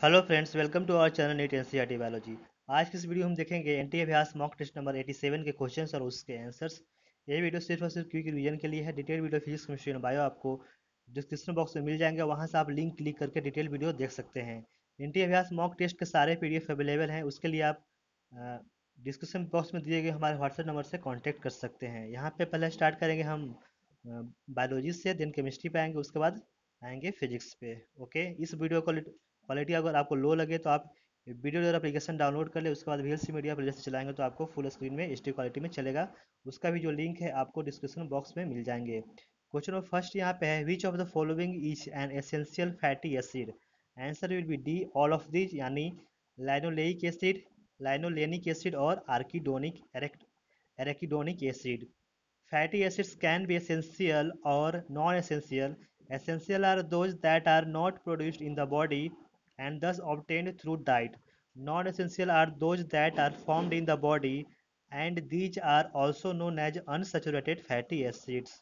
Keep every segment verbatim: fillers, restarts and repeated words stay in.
Hello friends, welcome to our channel NEET NCERT biology. आज की इस वीडियो में हम देखेंगे एनटी अभ्यास मॉक टेस्ट नंबर सत्तासी के क्वेश्चंस और उसके आंसर्स। ये वीडियो सिर्फ और सिर्फ क्विक रिवीजन के लिए है। डिटेल वीडियो फिजिक्स केमिस्ट्री और बायो आपको डिस्क्रिप्शन बॉक्स में मिल जाएंगे, वहाँ से आप लिंक क्लिक करके डिटेल वीडियो देख सकते हैं। एनटी अभ्यास मॉक टेस्ट के सारे पीडीएफ अवेलेबल हैं, उसके लिए आप डिस्क्रिप्शन बॉक्स में दिए गए हमारे व्हाट्सएप नंबर से कॉन्टैक्ट कर सकते हैं। यहाँ पे पहले स्टार्ट करेंगे हम बायोलॉजी से, देन केमिस्ट्री पे आएंगे, उसके बाद आएंगे फिजिक्स पे। ओके, इस वीडियो क्वालिटी अगर आपको लो लगे तो आप वीडियो डोर एप्लीकेशन डाउनलोड कर ले, उसके बाद वीएलसी मीडिया पर जैसे चलाएंगे तो आपको फुल स्क्रीन में एचडी क्वालिटी में चलेगा। उसका भी जो लिंक है आपको डिस्क्रिप्शन बॉक्स में मिल जाएंगे। क्वेश्चन नंबर फर्स्ट यहाँ पे है, which of the following is an essential fatty acid? Answer will be D, all of this, यानी लाइनोलेइक एसिड, लाइनोलेनिक एसिड और arachidonic arachidonic acid. Fatty acids can be essential or non-essential. Essential are those that are not produced in the body and thus obtained through diet. Non-essential are those that are formed in the body, and these are also known as unsaturated fatty acids.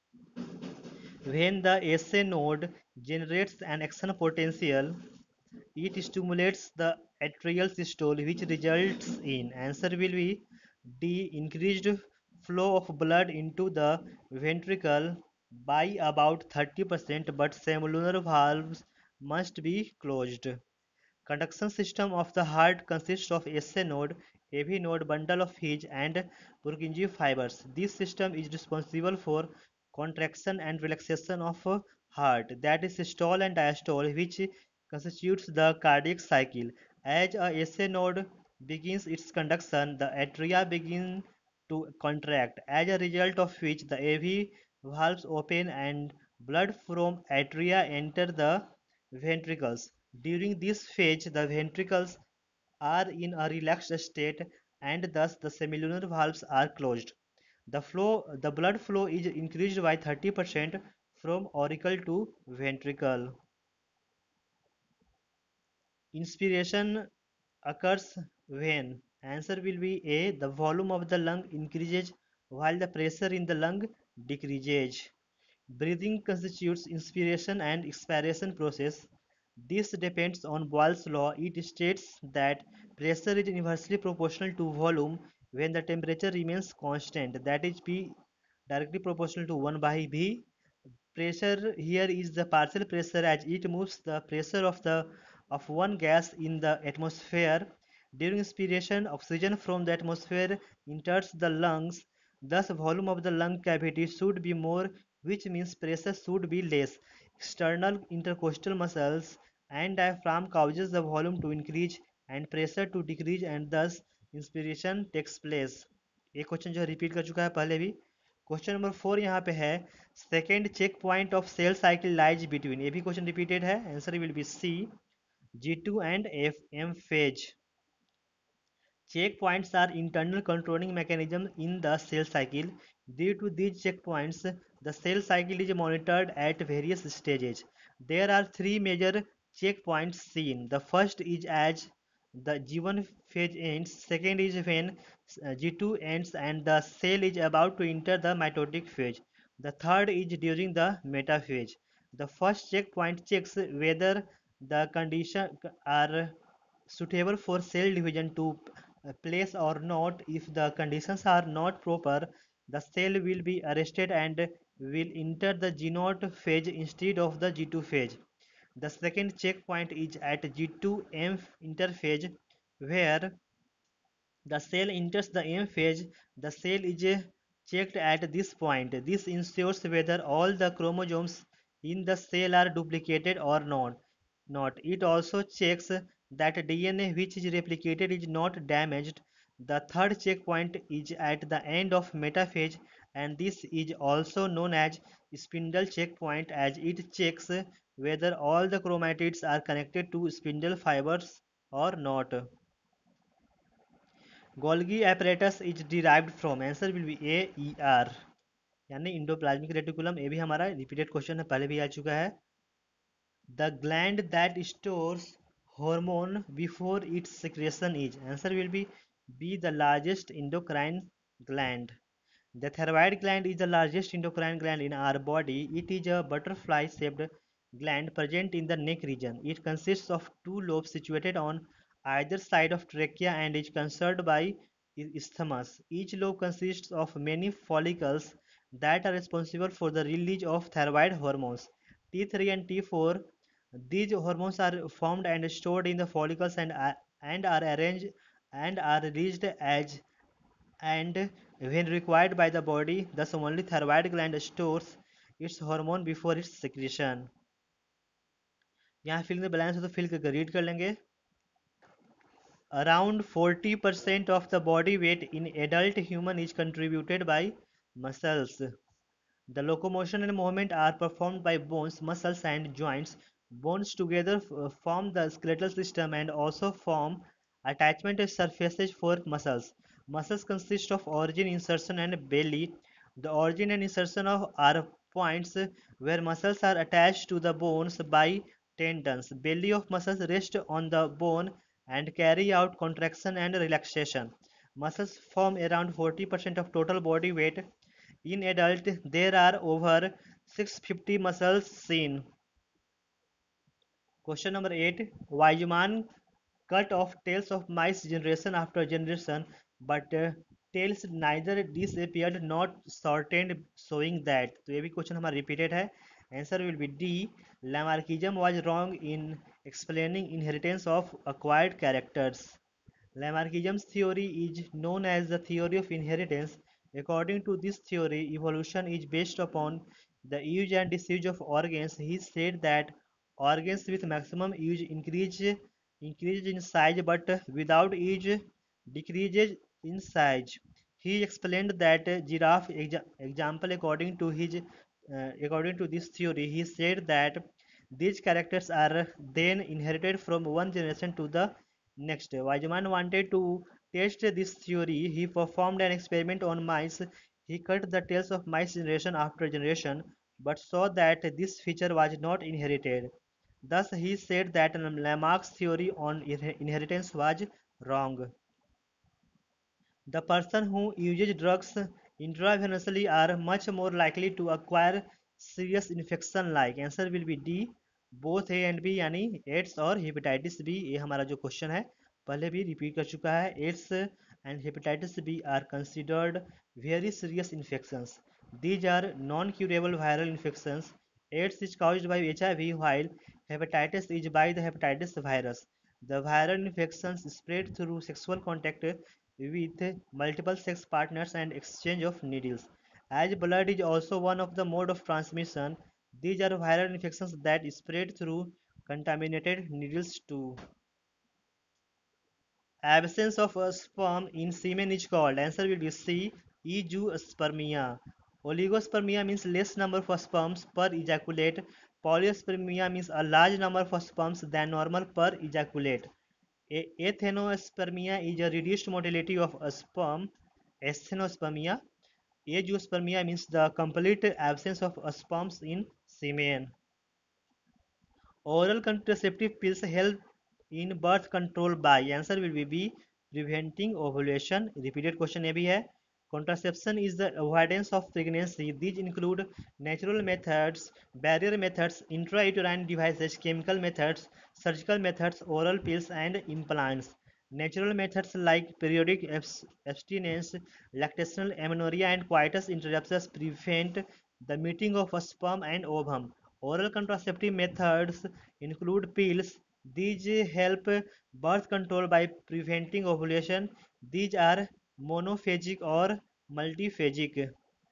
When the S A node generates an action potential, it stimulates the atrial systole, which results in, answer will be D, increased flow of blood into the ventricle by about thirty percent, but semilunar valves must be closed. Conduction system of the heart consists of S A node, A V node, bundle of His and Purkinje fibers. This system is responsible for contraction and relaxation of heart, that is systole and diastole, which constitutes the cardiac cycle. As a S A node begins its conduction, the atria begin to contract, as a result of which the A V valves open and blood from atria enter the ventricles. During this phase, the ventricles are in a relaxed state and thus the semilunar valves are closed. The flow, the blood flow is increased by thirty percent from auricle to ventricle. Inspiration occurs when, answer will be A, the volume of the lung increases while the pressure in the lung decreases. Breathing constitutes inspiration and expiration process. This depends on Boyle's law. It states that pressure is inversely proportional to volume when the temperature remains constant, that is P directly proportional to one by V. Pressure here is the partial pressure as it moves the pressure of the of one gas in the atmosphere. During inspiration, oxygen from the atmosphere enters the lungs. Thus, volume of the lung cavity should be more, which means pressure should be less. External intercostal muscles and diaphragm causes the volume to increase and pressure to decrease, and thus inspiration takes place. एक question जो repeat कर चुका है पहले भी। Question number four यहाँ पे है, second check point of cell cycle lies between, ये भी क्वेश्चन रिपीटेड है, answer will be C, G two and F M phase. Checkpoints are internal controlling mechanisms in the cell cycle. Due to these checkpoints, the cell cycle is monitored at various stages. There are three major checkpoints seen. The first is as the G one phase ends, second is when uh, G two ends and the cell is about to enter the mitotic phase. The third is during the metaphase. The first checkpoint checks whether the conditions are suitable for cell division to uh, place or not. If the conditions are not proper, the cell will be arrested and will enter the G zero phase instead of the G two phase. The second checkpoint is at G two M interphase, where the cell enters the M phase. The cell is uh, checked at this point. This ensures whether all the chromosomes in the cell are duplicated or not. Not. It also checks that D N A which is replicated is not damaged. The third checkpoint is at the end of metaphase, and this is also known as spindle checkpoint, as it checks whether all the chromatids are connected to spindle fibers or not. Golgi apparatus is derived from, answer will be A E R, यानी endoplasmic reticulum. ये भी हमारा repeated question है, पहले भी आ चुका है। The gland that stores hormone before its secretion is, answer will be B, the largest endocrine gland. The thyroid gland is the largest endocrine gland in our body. It is a butterfly shaped gland present in the neck region. It consists of two lobes situated on either side of trachea and is concerned by isthmus. Each lobe consists of many follicles that are responsible for the release of thyroid hormones T three and T four. These hormones are formed and stored in the follicles and are, and are arranged and are released as and when required by the body. Thus only thyroid gland stores its hormone before its secretion. यहाँ fill the balance हो तो fill करके read कर लेंगे. Around forty percent of the body weight in adult human is contributed by muscles. The locomotion and movement are performed by bones, muscles, and joints. Bones together uh, form the skeletal system and also form attachment surfaces for muscles. Muscles consist of origin, insertion, and belly. The origin and insertion of are points where muscles are attached to the bones by tendons. Belly of muscles rest on the bone and carry out contraction and relaxation. Muscles form around forty percent of total body weight. In adult, there are over six hundred fifty muscles seen. Question number eight. Weizmann cut off tails of mice generation after generation, but uh, tails neither disappeared nor shortened, showing that. तो ये भी question हमारा repeated है. Answer will be D. Lamarckism was wrong in explaining inheritance of acquired characters. Lamarckism's theory is known as the theory of inheritance. According to this theory, evolution is based upon the use and disuse of organs. He said that organs with maximum use increase increase in size, but without use decreases in size. He explained that giraffe exa- example according to his uh, according to this theory. He said that these characters are then inherited from one generation to the next. Weizmann wanted to test this theory. He performed an experiment on mice. He cut the tails of mice generation after generation, but saw that this feature was not inherited. Thus, he said that Lamarck's theory on inheritance was wrong. The person who uses drugs intravenously are much more likely to acquire serious infection like. Answer will be D. Both A and B यानी AIDS और hepatitis B. ये हमारा जो question है पहले भी repeat कर चुका है. AIDS and hepatitis B are considered very serious infections. These are non curable viral infections. AIDS is caused by H I V while hepatitis is by the hepatitis virus. The viral infections spread through sexual contact with multiple sex partners and exchange of needles. As blood is also one of the mode of transmission, these are viral infections that spread through contaminated needles too. Absence of a sperm in semen is called. Answer will be C. Azoospermia. Oligospermia means less number of sperms per ejaculate. Polyospermia means a large number of sperms than normal per ejaculate. Athenospermia is a reduced motility of a sperm. Asthenospermia. Azoospermia means the complete absence of sperms in semen. Oral contraceptive pills help in birth control by. Answer will be B. Preventing ovulation. Repeated question ये भी है. Contraception is the avoidance of pregnancy. These include natural methods, barrier methods, intrauterine devices, chemical methods, surgical methods, oral pills, and implants. Natural methods like periodic abstinence, lactational amenorrhea, and coitus interruptus prevent the meeting of a sperm and ovum. Oral contraceptive methods include pills. These help birth control by preventing ovulation. These are monophagic or multiphagic.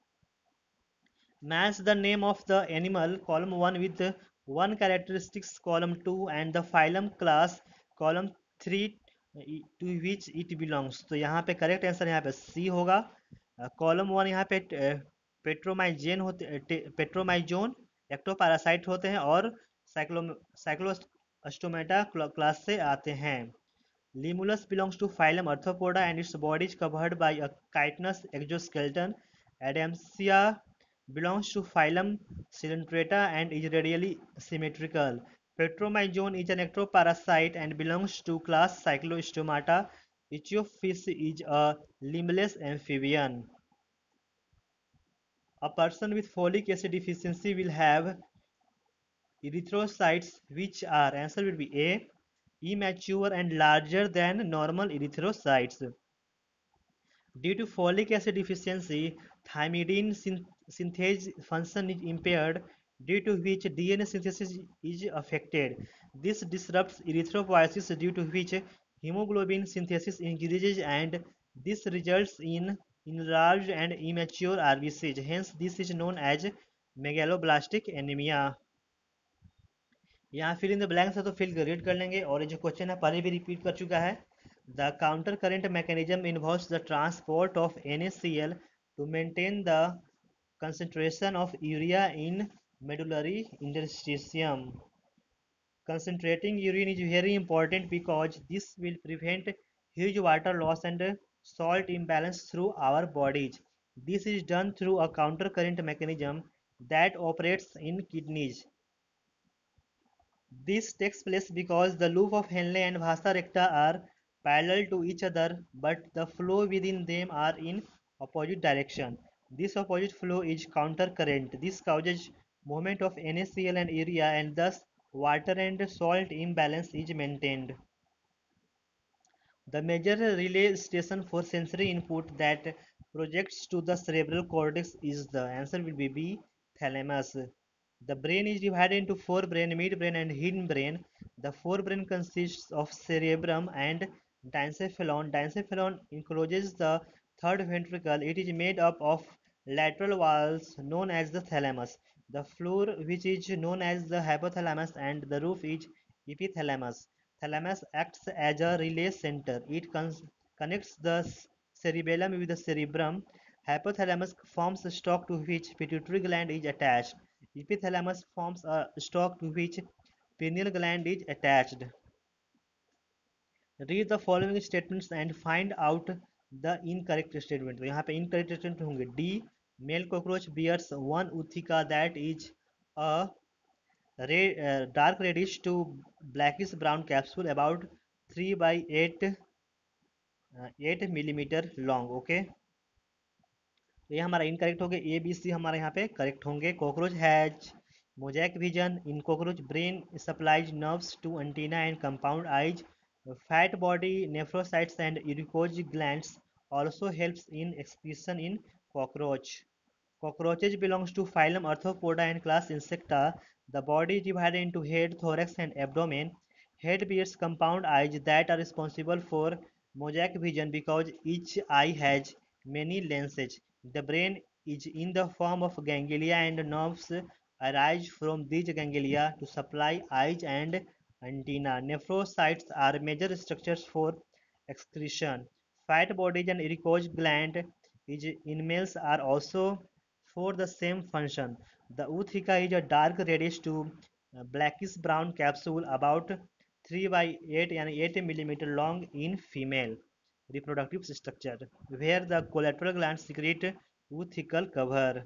Match the name of the animal column one with one characteristics column two and the phylum class column three to which it belongs. तो यहाँ पे correct answer यहाँ पे सी होगा. Column one यहाँ पे पेट्रोमाइजेन होते Petromyzon ectoparasite होते हैं और साइक्लो साइक्लोस्टोमेटा क्लास से आते हैं. Limulus belongs to phylum Arthropoda and its body is covered by a chitinous exoskeleton. Adamsia belongs to phylum Coelenterata and is radially symmetrical. Petromyzon is an ectoparasite and belongs to class Cyclostomata. Ichthyophis is a limbless amphibian. A person with folic acid deficiency will have erythrocytes, which are, answer will be A, immature and larger than normal erythrocytes. Due to folic acid deficiency, thymidine syn- synthase function is impaired, due to which D N A synthesis is affected. This disrupts erythropoiesis, due to which hemoglobin synthesis increases, and this results in enlarged and immature R B Cs. Hence, this is known as megaloblastic anemia. यहाँ fill in the blanks है तो fill read कर लेंगे, और ये जो question है पहले भी रिपीट कर चुका है. The counter current mechanism involves the transport of N A C L to maintain the concentration of urea in medullary interstitium. Concentrating urine is very important because this will prevent huge water loss and salt imbalance through our bodies. This is done through a counter current mechanism that operates in kidneys. This takes place because the loop of Henle and Vasa recta are parallel to each other, but the flow within them are in opposite direction. This opposite flow is counter current. This causes movement of NaCl and urea, and thus water and salt imbalance is maintained. The major relay station for sensory input that projects to the cerebral cortex is, the answer will be B, thalamus. The brain is divided into forebrain, midbrain, and hindbrain. The forebrain consists of cerebrum and diencephalon. Diencephalon encloses the third ventricle. It is made up of lateral walls known as the thalamus. The floor, which is known as the hypothalamus, and the roof is epithalamus. Thalamus acts as a relay center. It con- connects the cerebellum with the cerebrum. Hypothalamus forms a stalk to which pituitary gland is attached. Epithalamus forms a stalk to which pineal gland is attached. Read the following statements and find out the incorrect statement. तो यहाँ पे incorrect statement होंगे. D, male cockroach bears one uthika that is a red, uh, dark reddish to blackish brown capsule about three by eight uh, eight millimeter long. Okay. तो ये हमारा incorrect हो गया. A B C हमारे यहाँ पे correct होंगे. Cockroach has mosaic vision. In cockroach brain supplies nerves to antenna and compound eyes. Fat body nephrocytes and urecose glands also helps in excretion in cockroach. Cockroaches belongs to phylum Arthropoda and class Insecta. The body is divided into head, thorax, and abdomen. Head bears compound eyes that are responsible for mosaic vision because each eye has many lenses. The brain is in the form of ganglia, and nerves arise from these ganglia to supply eyes and antenna. Nephrocytes are major structures for excretion. Fat bodies and Erico's gland is in males are also for the same function. The ootheca is a dark reddish to uh, blackish brown capsule about three by eight and eight millimeter long in female reproductive structure, where the collateral glands secrete oothecal cover.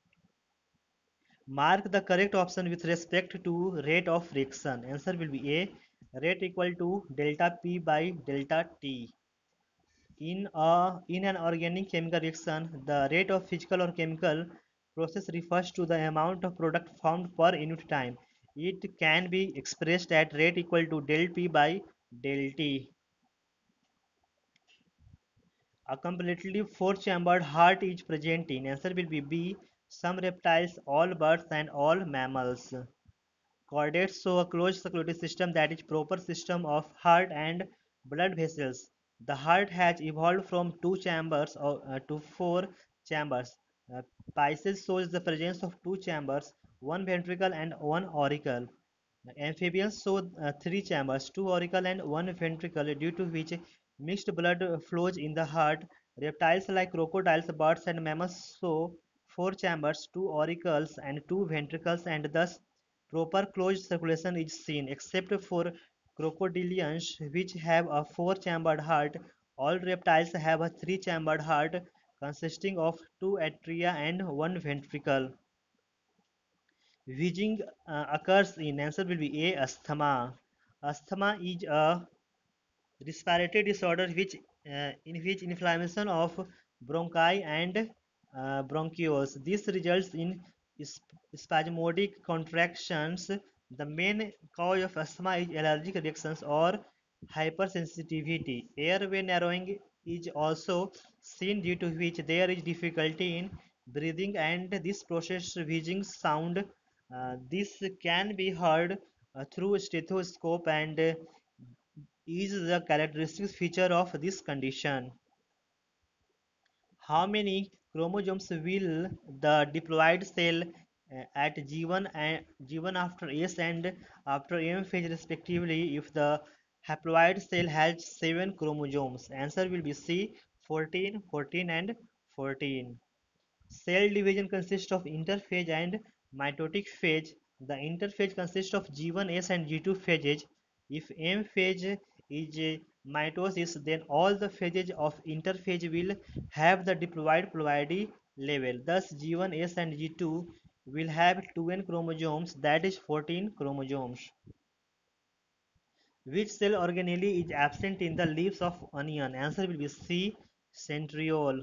Mark the correct option with respect to rate of reaction. Answer will be A. Rate equal to delta P by delta T. In, a, in an organic chemical reaction, the rate of physical or chemical process refers to the amount of product formed per unit time. It can be expressed at rate equal to del P by del T. A completely four-chambered heart is present in. Answer will be B. Some reptiles, all birds, and all mammals. Chordates show a closed circulatory system that is proper system of heart and blood vessels. The heart has evolved from two chambers uh, to four chambers. Uh, Pisces shows the presence of two chambers, one ventricle and one auricle. Amphibians show uh, three chambers, two auricle and one ventricle, due to which mixed blood flows in the heart. Reptiles like crocodiles, birds, and mammals show four chambers, two auricles, and two ventricles, and thus proper closed circulation is seen, except for crocodilians, which have a four-chambered heart. All reptiles have a three-chambered heart consisting of two atria and one ventricle. Wheezing uh, occurs in, answer will be A, asthma. Asthma is a respiratory disorder which uh, in which inflammation of bronchi and uh, bronchioles. This results in sp- spasmodic contractions The main cause of asthma is allergic reactions or hypersensitivity. Airway narrowing is also seen, due to which there is difficulty in breathing, and this process wheezing sound. Uh, this can be heard uh, through stethoscope and uh, is the characteristic feature of this condition. How many chromosomes will the diploid cell uh, at G one and G one after S and after M phase respectively if the haploid cell has seven chromosomes? Answer will be C, fourteen, fourteen and fourteen. Cell division consists of interphase and mitotic phase. The interphase consists of G one S and G two phases. If M phase is uh, mitosis, then all the phases of interphase will have the diploid ploidy level. Thus, G one S and G two will have two N chromosomes, that is fourteen chromosomes. Which cell organelle is absent in the leaves of onion? Answer will be C, centriole.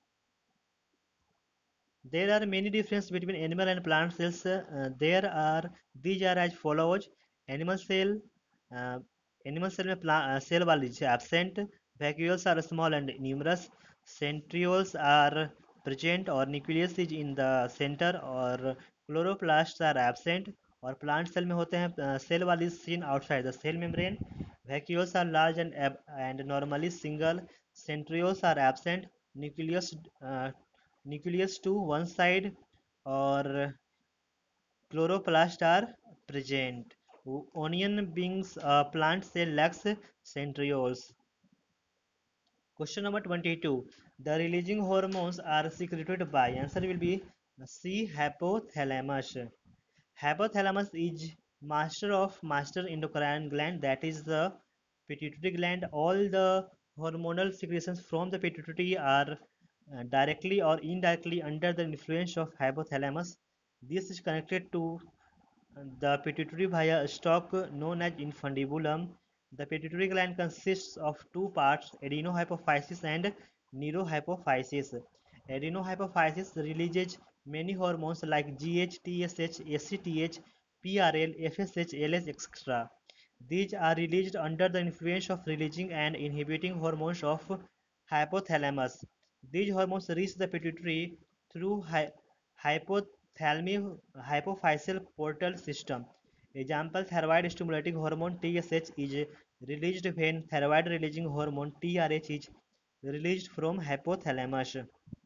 There are many differences between animal and plant cells. Uh, there are these are as follows: animal cell, uh, animal cell में pla- uh, cell wall is absent. Vacuoles are small and numerous. Centrioles are present, or nucleus is in the center, or chloroplasts are absent. और plant cell में होते हैं cell wall is seen outside the cell membrane. Vacuoles are large and ab- and normally single. Centrioles are absent. Nucleus uh, nucleus to one side, or chloroplast are present. Onion beings uh, plant cell lacks centrioles. Question number twenty-two. The releasing hormones are secreted by. Answer will be C, hypothalamus. Hypothalamus is master of master endocrine gland, that is the pituitary gland. All the hormonal secretions from the pituitary are uh, directly or indirectly under the influence of hypothalamus. This is connected to the pituitary via a stalk known as infundibulum. The pituitary gland consists of two parts, adenohypophysis and neurohypophysis. Adenohypophysis releases many hormones like G H, T S H, A C T H, P R L, F S H, L S, et cetera. These are released under the influence of releasing and inhibiting hormones of hypothalamus. These hormones reach the pituitary through hy- hypothalamic hypophyseal portal system. Example: thyroid stimulating hormone T S H is released when thyroid releasing hormone T R H is released from hypothalamus.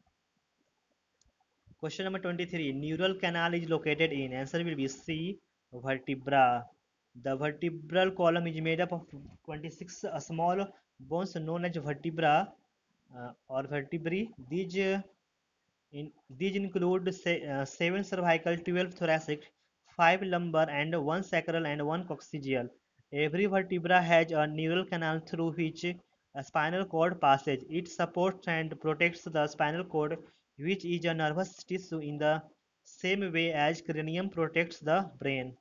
Question number twenty-three. Neural canal is located in. Answer will be C, vertebra. The vertebral column is made up of twenty-six uh, small bones known as vertebra uh, or vertebrae. These uh, in, these include se- uh, seven cervical, twelve thoracic, five lumbar, and one sacral and one coccygeal. Every vertebra has a neural canal through which a spinal cord passes. It supports and protects the spinal cord, which is a nervous tissue, in the same way as cranium protects the brain.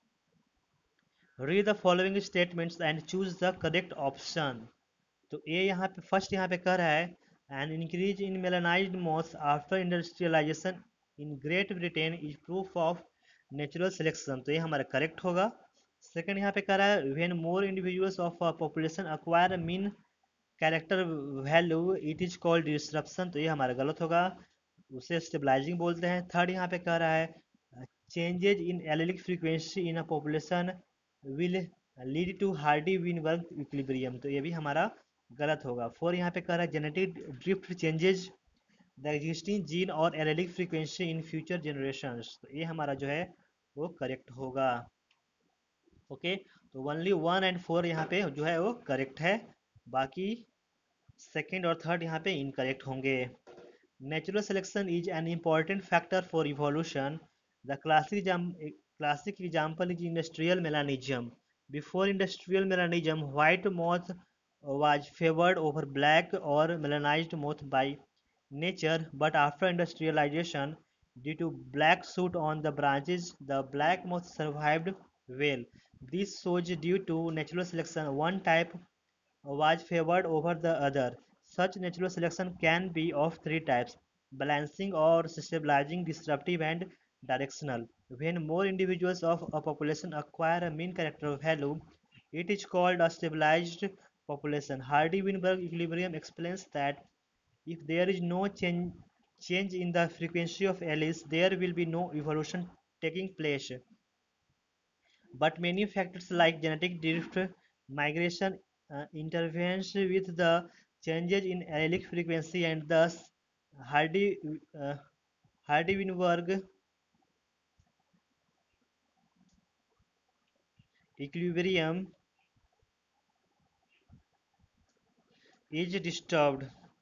Read the following statements and choose the correct option. तो ए यहाँ पे first यहाँ पे कह रहा है an increase in melanised moth after industrialisation in Great Britain is proof of natural selection, तो ये हमारा करेक्ट होगा. सेकंड यहाँ पे कह रहा है when more individuals of population acquire mean character value it is called disruption, तो ये हमारा गलत होगा, उसे स्टेबलाइजिंग बोलते हैं. थर्ड यहाँ पे कह रहा है changes in allelic frequency in a population will lead to Hardy Weinberg equilibrium, तो ये भी हमारा गलत होगा. फोर यहाँ पे कह रहा है genetic drift changes the existing gene और allelic frequency in future generations, तो ये हमारा जो है वो करेक्ट होगा. ओके, तो ओनली वन एंड फोर यहाँ पे जो है वो करेक्ट है, बाकी सेकेंड और थर्ड यहाँ पे इनकरेक्ट होंगे. Natural selection is an important factor for evolution. The classic classic example is industrial melanism. Before industrial melanism, white moth was favored over black or melanized moth by nature, but after industrialization, due to black soot on the branches, the black moth survived well. This shows due to natural selection, one type was favored over the other. Such natural selection can be of three types: balancing or stabilizing, disruptive, and directional. When more individuals of a population acquire a mean character value, it is called a stabilized population. Hardy-Weinberg equilibrium explains that if there is no change, change in the frequency of alleles, there will be no evolution taking place. But many factors like genetic drift, migration uh, interference with the changes in allelic frequency, and thus Hardy uh, Hardy-Weinberg equilibrium is disturbed.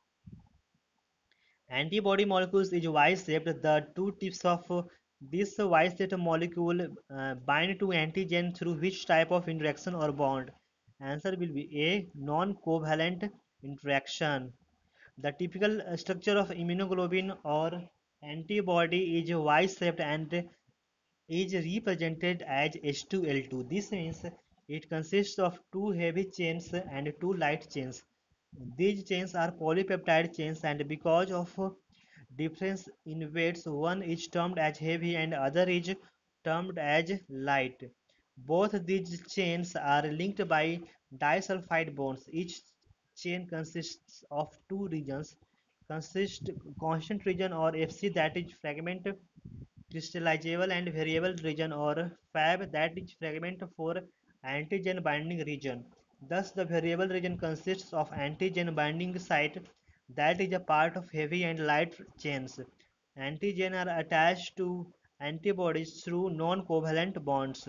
Antibody molecules is Y-shaped. The two tips of uh, this Y-shaped molecule uh, bind to antigen through which type of interaction or bond? Answer will be A. Non-covalent interaction. The typical uh, structure of immunoglobulin or antibody is Y-shaped and is represented as H two L two. This means it consists of two heavy chains and two light chains. These chains are polypeptide chains, and because of difference in weights, one is termed as heavy and other is termed as light. Both these chains are linked by disulfide bonds. Each chain consists of two regions, consist constant region or F C, that is fragment crystallizable, and variable region or fab, that is fragment for antigen binding region. Thus the variable region consists of antigen binding site, that is a part of heavy and light chains. Antigen are attached to antibodies through non-covalent bonds.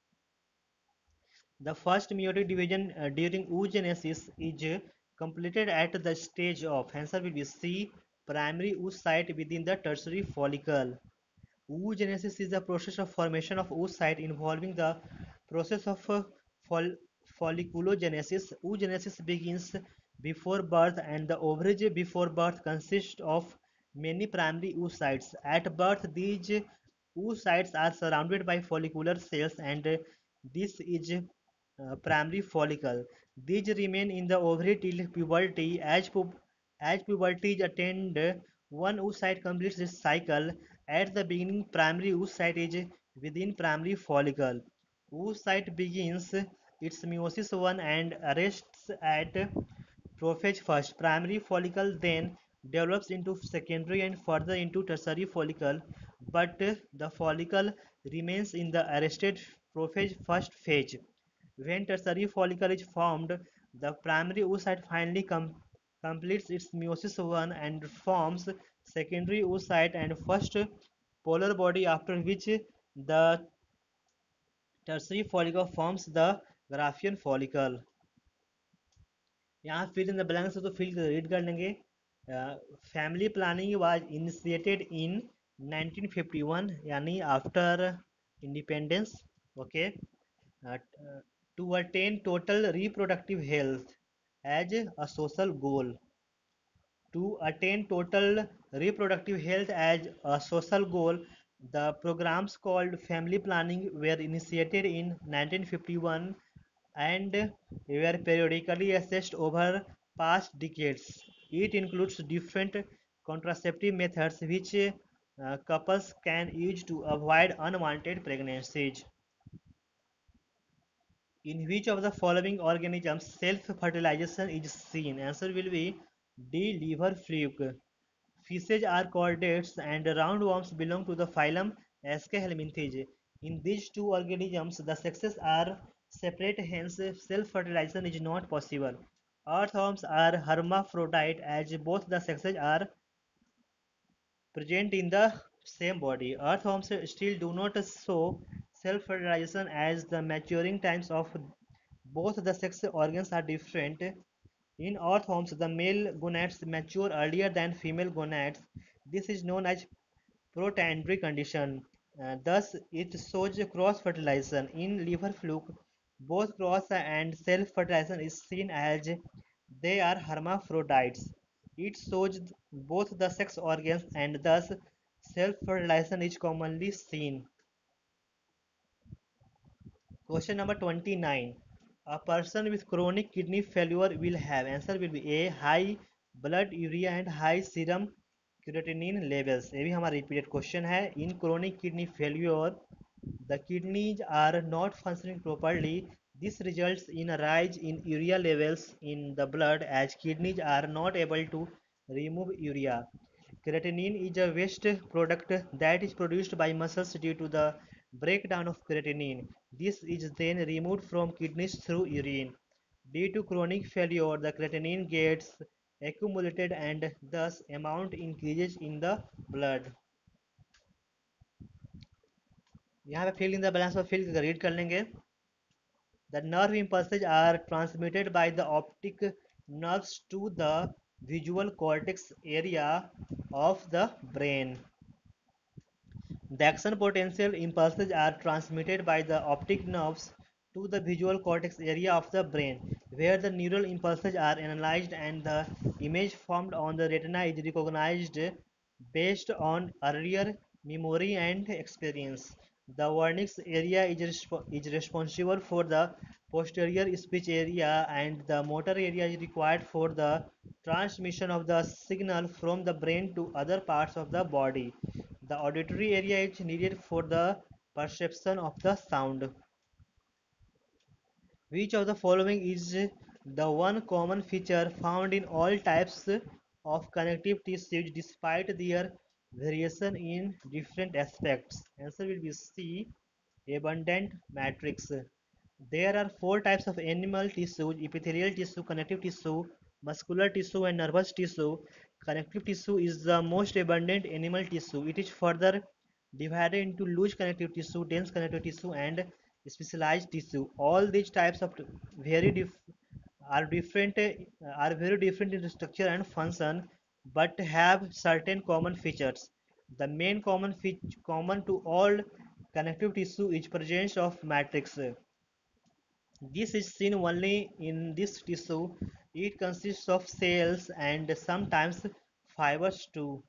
The first meiotic division uh, during oogenesis is uh, completed at the stage of, answer will be C, primary oocyte within the tertiary follicle. Oogenesis is the process of formation of oocyte involving the process of uh, fol folliculogenesis. Oogenesis begins before birth, and the ovarage before birth consists of many primary oocytes. At birth, these oocytes are surrounded by follicular cells, and uh, this is uh, primary follicle. These remain in the ovary till puberty. As, pub as puberty is attained, one oocyte completes its cycle. At the beginning, primary oocyte is within primary follicle. Oocyte begins its meiosis one and arrests at prophase first. Primary follicle then develops into secondary and further into tertiary follicle, but the follicle remains in the arrested prophase first phase. When tertiary follicle is formed, the primary oocyte finally com completes its meiosis one and forms secondary oocyte and first polar body, after which the tertiary follicle forms the Graafian follicle. यहाँ fill in the blanks है तो fill read कर लेंगे. Family planning was initiated in nineteen fifty one, यानी after independence. Okay. To attain total reproductive health as a social goal. To attain total reproductive health as a social goal, the programs called family planning were initiated in nineteen fifty-one and were periodically assessed over past decades. It includes different contraceptive methods which uh, couples can use to avoid unwanted pregnancies. In which of the following organisms self-fertilization is seen? Answer will be D. Liver fluke. Fishes are chordates and roundworms belong to the phylum Aschelminthes. In these two organisms, the sexes are separate, hence self-fertilization is not possible. Earthworms are hermaphrodite as both the sexes are present in the same body. Earthworms still do not show self-fertilization as the maturing times of both the sex organs are different. In earthworms, the male gonads mature earlier than female gonads. This is known as protandry condition. Uh, thus, it shows cross-fertilization. In liver fluke, both cross and self-fertilization is seen as they are hermaphrodites. It shows both the sex organs and thus self-fertilization is commonly seen. Question number twenty-nine. A person with chronic kidney failure will have, answer will be A, high blood urea and high serum creatinine levels, ये भी हमारा repeated question है। In chronic kidney failure the kidneys are not functioning properly. This results in a rise in urea levels in the blood as kidneys are not able to remove urea. Creatinine is a waste product that is produced by muscles due to the breakdown of creatinine. This is then removed from kidneys through urine. Due to chronic failure, the creatinine gets accumulated and thus amount increases in the blood. यहाँ पे fill in the blanks of fill read कर लेंगे। The nerve impulses are transmitted by the optic nerves to the visual cortex area of the brain. The action potential impulses are transmitted by the optic nerves to the visual cortex area of the brain, where the neural impulses are analyzed and the image formed on the retina is recognized based on earlier memory and experience. The Wernicke's area is, resp is responsible for the posterior speech area, and the motor area is required for the transmission of the signal from the brain to other parts of the body. The auditory area is needed for the perception of the sound. Which of the following is the one common feature found in all types of connective tissues despite their variation in different aspects? Answer will be C. Abundant matrix. There are four types of animal tissues: epithelial tissue, connective tissue, muscular tissue, and nervous tissue. Connective tissue is the most abundant animal tissue. It is further divided into loose connective tissue, dense connective tissue, and specialized tissue. All these types of very dif are different uh, are very different in structure and function, but have certain common features. The main common feature common to all connective tissue is presence of matrix. This is seen only in this tissue. It consists of cells and sometimes fibers too.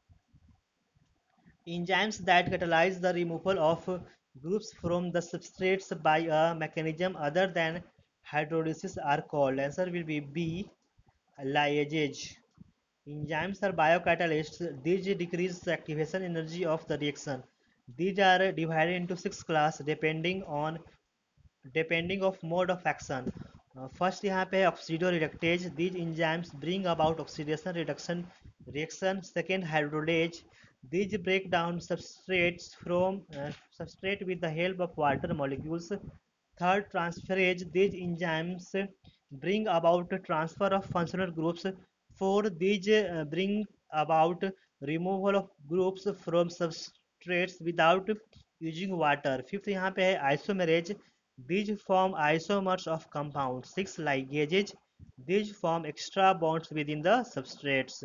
Enzymes that catalyze the removal of groups from the substrates by a mechanism other than hydrolysis are called. Answer will be B. Lyasage. Enzymes are biocatalysts. These decrease the activation energy of the reaction. These are divided into six classes depending on depending of mode of action. Uh, first यहाँ पे oxidoreductase. These enzymes bring about oxidation reduction reaction. Second, hydrolase. These break down substrates from uh, substrate with the help of water molecules. Third, transferase. These enzymes bring about transfer of functional groups. Fourth, these uh, bring about removal of groups from substrates without using water. Fifth यहाँ पे है isomerase. These form isomers of compounds. Six, ligases. These form extra bonds within the substrates.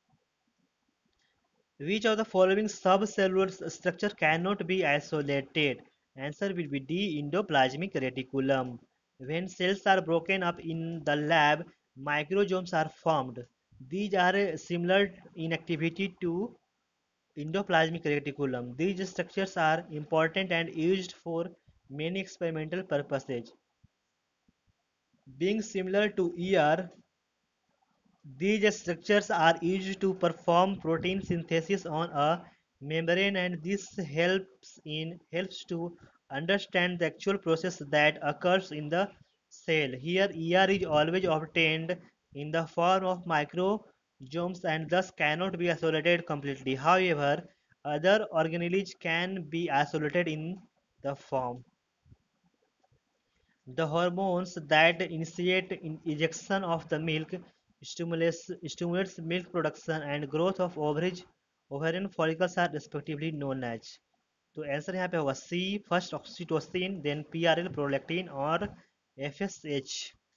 Which of the following subcellular structure cannot be isolated? Answer will be D. Endoplasmic reticulum. When cells are broken up in the lab, microsomes are formed. These are similar in activity to endoplasmic reticulum. These structures are important and used for many experimental purposes. Being similar to E R, these structures are used to perform protein synthesis on a membrane, and this helps in helps to understand the actual process that occurs in the cell. Here E R is always obtained in the form of microsomes and thus cannot be isolated completely. However, other organelles can be isolated in the form. The hormones that initiate in ejection of the milk stimulates, stimulates milk production and growth of ovarage, ovarian follicles are respectively known as. तो answer यहाँ पे होगा C, first oxytocin, then P R L prolactin और F S H.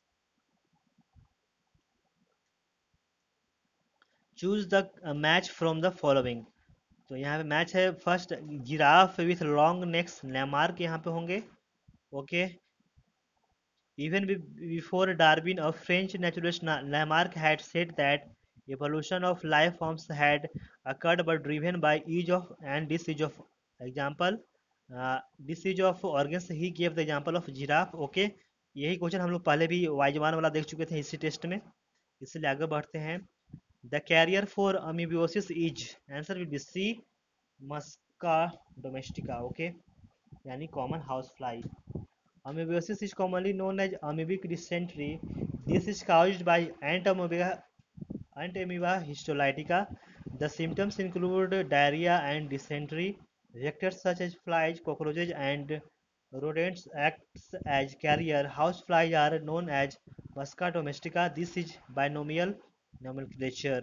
Choose the match from the following. तो यहाँ पे match है. First, giraffe with long necks Lamarck यहाँ पे होंगे. Okay okay. Even before Darwin, a French naturalist Lamarck had said that evolution of life forms had occurred but driven by use of and disuse of. Example, uh, disuse of organs. He gave the example of giraffe. Okay, यही question हम लोग पहले भी वाइजमान वाला देख चुके थे इसी टेस्ट में, इसलिए आगे बढ़ते हैं. The carrier for amoebosis is, answer will be C, Musca domestica. Okay, यानी common house fly. Amoebosis is commonly known as amoebic dysentery. This is caused by ant amoeba, ant amoeba histolytica. The symptoms include diarrhea and dysentery. Vectors such as flies, cockroaches, and rodents acts as carrier. House flies are known as Musca domestica. This is binomial nomenclature.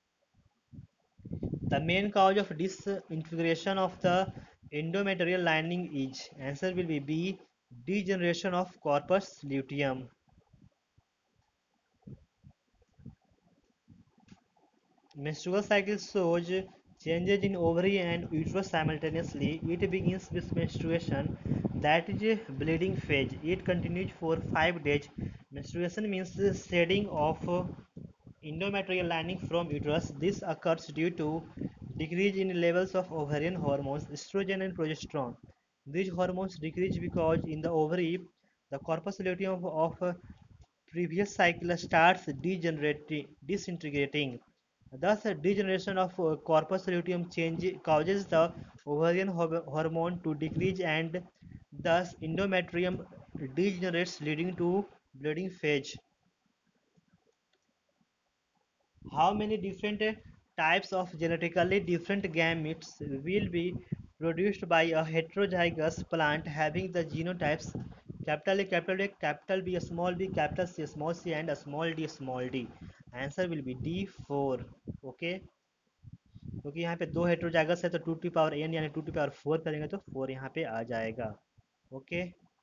The main cause of disintegration of the endometrial lining is, answer will be B, degeneration of corpus luteum. Menstrual cycle shows changes in ovary and uterus simultaneously. It begins with menstruation, that is bleeding phase. It continues for five days. Menstruation means shedding of endometrial lining from uterus. This occurs due to decrease in levels of ovarian hormones, estrogen and progesterone. These hormones decrease because in the ovary, the corpus luteum of previous cycle starts degenerating, disintegrating. Thus, degeneration of uh, corpus luteum change causes the ovarian hormone to decrease, and thus endometrium degenerates, leading to bleeding phase. How many different uh, types of genetically different gametes will be produced by a heterozygous plant having the genotypes capital A, capital A, capital B, small b, capital C, small c, and a small d, small d? Answer will be D four. Okay, क्योंकि यहाँ पे दो heterozygous है तो two to power N यानी two to power four करेंगे तो four यहाँ पे आ जाएगा. Okay,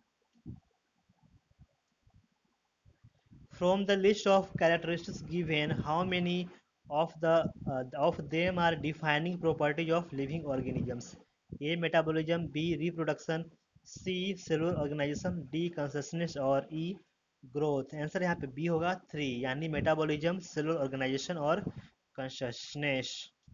from the list of characteristics given, how many of the uh, of them are defining properties of living organisms? A, metabolism, B, reproduction, C, cellular organization, D, consciousness और E, growth. Answer यहाँ पे B होगा three, यानी metabolism, cellular organisation और consciousness.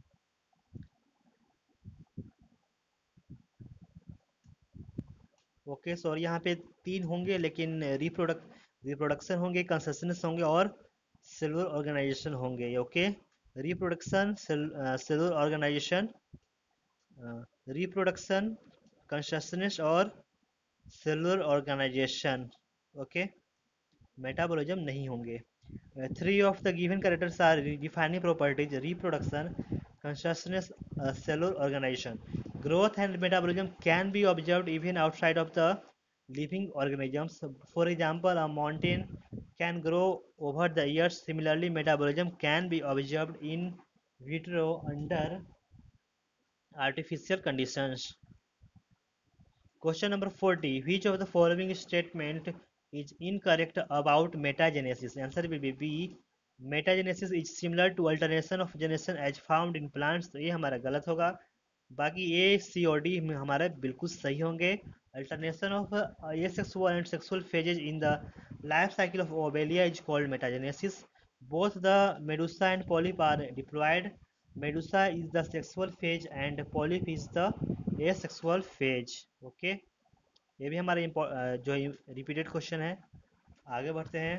Okay sorry, यहाँ पे तीन होंगे लेकिन रिप्रोडक्ट रिप्रोडक्शन होंगे, कंसेशनस होंगे और सेलुलर ऑर्गेनाइजेशन होंगे. Okay, reproduction, cellular organisation, reproduction, consciousness और सेलुलर ऑर्गेनाइजेशन. ओके, मेटाबॉलिज्म नहीं होंगे. Three of the given characters are defining properties: reproduction, consciousness, uh, cellular organization. Growth and metabolism can be observed even outside of the living organisms. For example, a mountain can grow over the years. Similarly, metabolism can be observed in vitro under artificial conditions. Question number forty. Which of the following statement is incorrect about metagenesis? Answer will be B. Metagenesis is similar to alternation of generation as found in plants. तो ये हमारा गलत होगा. बाकी A, सी और D हमारे बिल्कुल सही होंगे. Alternation of uh, asexual and sexual phases in the life cycle of Obelia is called metagenesis. Both the medusa and polyp are diploid. Medusa is the sexual phase and polyp is the asexual phase. Okay, ये भी हमारे जो repeated question है. आगे बढ़ते हैं.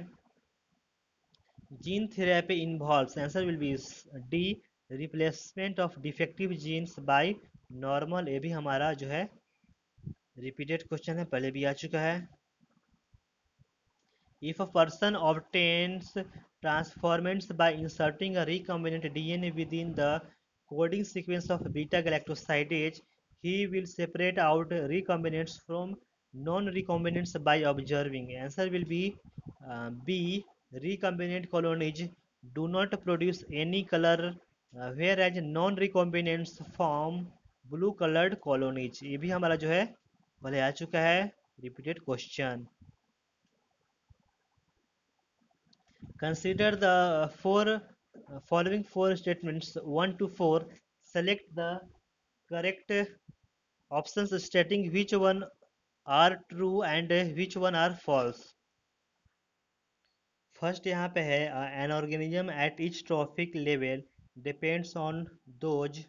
Gene therapy involves, answer will be D, replacement of defective genes by normal. ये भी हमारा जो है रिपीटेड क्वेश्चन है, पहले भी आ चुका है. If a person obtains transformants by inserting a recombinant D N A within the coding sequence of beta-galactosidase, he will separate out recombinants from non-recombinants by observing. Answer will be uh, B. Recombinant colonies do not produce any color, uh, whereas non-recombinants form blue-colored colonies. ये भी हमारा जो है पहले आ चुका है repeated question. Consider the four uh, following four statements one to four. Select the correct options stating which one are true and which one are false. First यहाँ पे है uh, an organism at its trophic level depends on those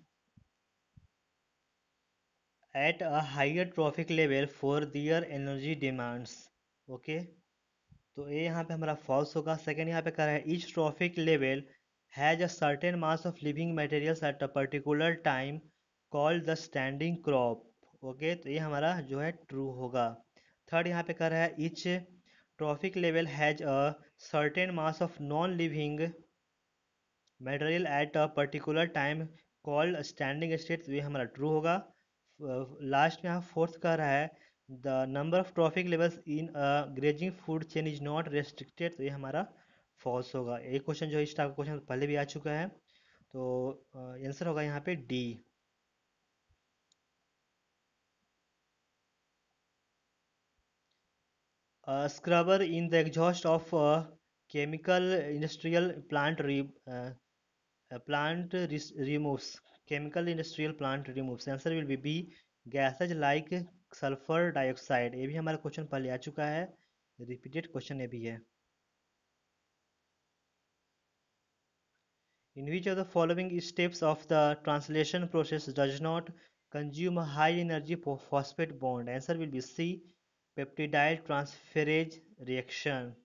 at a higher trophic level for their energy demands. Okay okay? तो ये यहाँ पे हमारा false होगा. Second यहाँ पे कह रहा है each trophic level has a certain mass of living materials at a particular time called the standing crop. Okay, तो ये हमारा जो है ट्रू होगा। थर्ड यहाँ पे कर रहा है each trophic level has a certain mass of non living material at a particular time called standing state, तो ये हमारा ट्रू होगा। लास्ट में यहाँ फोर्थ कह रहा है the number of trophic levels in a grazing food chain is not restricted, तो ये हमारा फॉल्स होगा। एक क्वेश्चन जो है इस टाइप का क्वेश्चन पहले भी आ चुका है, तो आंसर होगा यहाँ पे D. Scrubber in the exhaust of chemical industrial plant re plant removes chemical industrial plant removes, answer will be B gases like sulphur dioxide. ये भी हमारा क्वेश्चन पहले आ चुका है, रिपीटेड क्वेश्चन ये भी है। In which of the following steps of the translation process does not consume a high energy phosphate bond, answer will be C, peptidyle transferase reaction।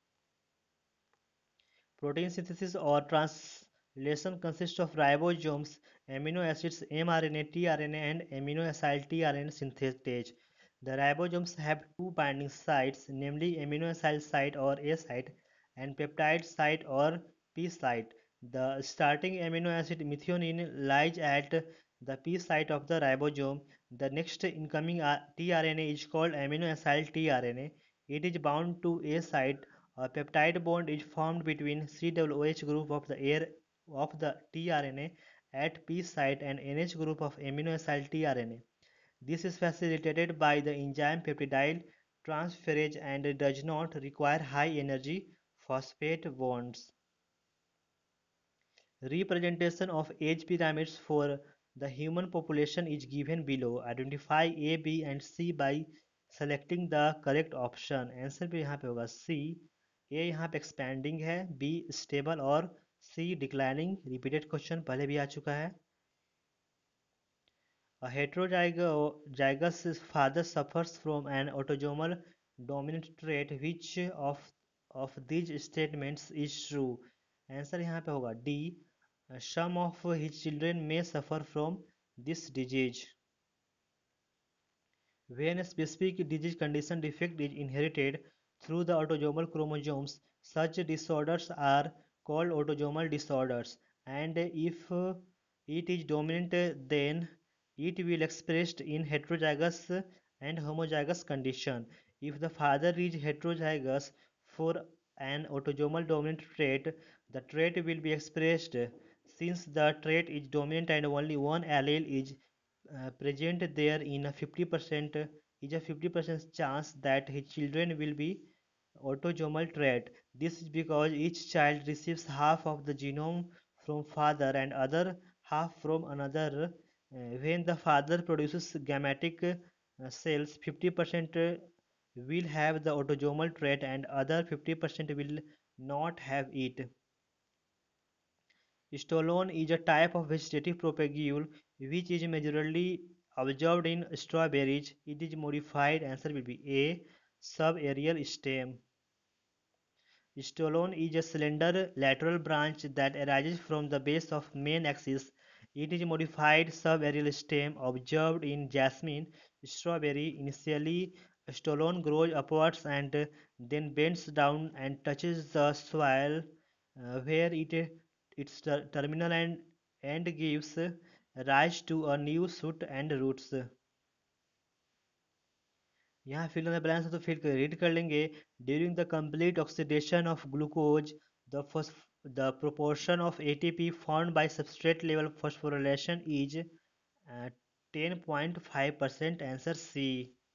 Protein synthesis or translation consists of ribosomes, amino acids, mRNA, tRNA, and amino acyl tRNA synthetase. The ribosomes have two binding sites, namely amino acyl site or A site and peptide site or P site. The starting amino acid methionine lies at the P site of the ribosome. The next incoming tRNA is called amino acyl tRNA. It is bound to A site. A peptide bond is formed between C O H group of the air of the tRNA at P site and N H group of amino acyl tRNA. This is facilitated by the enzyme peptidyl transferase and does not require high energy phosphate bonds. Representation of age pyramids for the human population is given below. Identify A, B and C by selecting the correct option. Answer भी यहाँ पे होगा C। A यहाँ पे expanding है, B stable और C declining। repeated question पहले भी आ चुका है। A heterozygous father suffers from an autosomal dominant trait. Which of of these statements is true? Answer यहाँ पे होगा D। Some of his children may suffer from this disease. When a specific disease condition defect is inherited through the autosomal chromosomes, such disorders are called autosomal disorders. And if it is dominant, then it will expressed in heterozygous and homozygous condition. If the father is heterozygous for an autosomal dominant trait, the trait will be expressed. Since the trait is dominant and only one allele is uh, present, there in a fifty percent is a fifty percent chance that his children will be autosomal trait. This is because each child receives half of the genome from father and other half from another. Uh, when the father produces gametic uh, cells, fifty percent uh, will have the autosomal trait and other fifty percent will not have it. Stolone is a type of vegetative propagule which is majorly observed in strawberries. It is modified. Answer will be A. Subaerial stem. Stolone is a slender lateral branch that arises from the base of main axis. It is modified subaerial stem observed in jasmine. Strawberry. Initially, stolone grows upwards and then bends down and touches the soil uh, where it its ter terminal and end gives rise to a new shoot and roots। यहाँ fill in the blanks तो फिर read कर लेंगे। During the complete oxidation of glucose the the proportion of A T P formed by substrate level phosphorylation is uh, ten point five percent, answer C।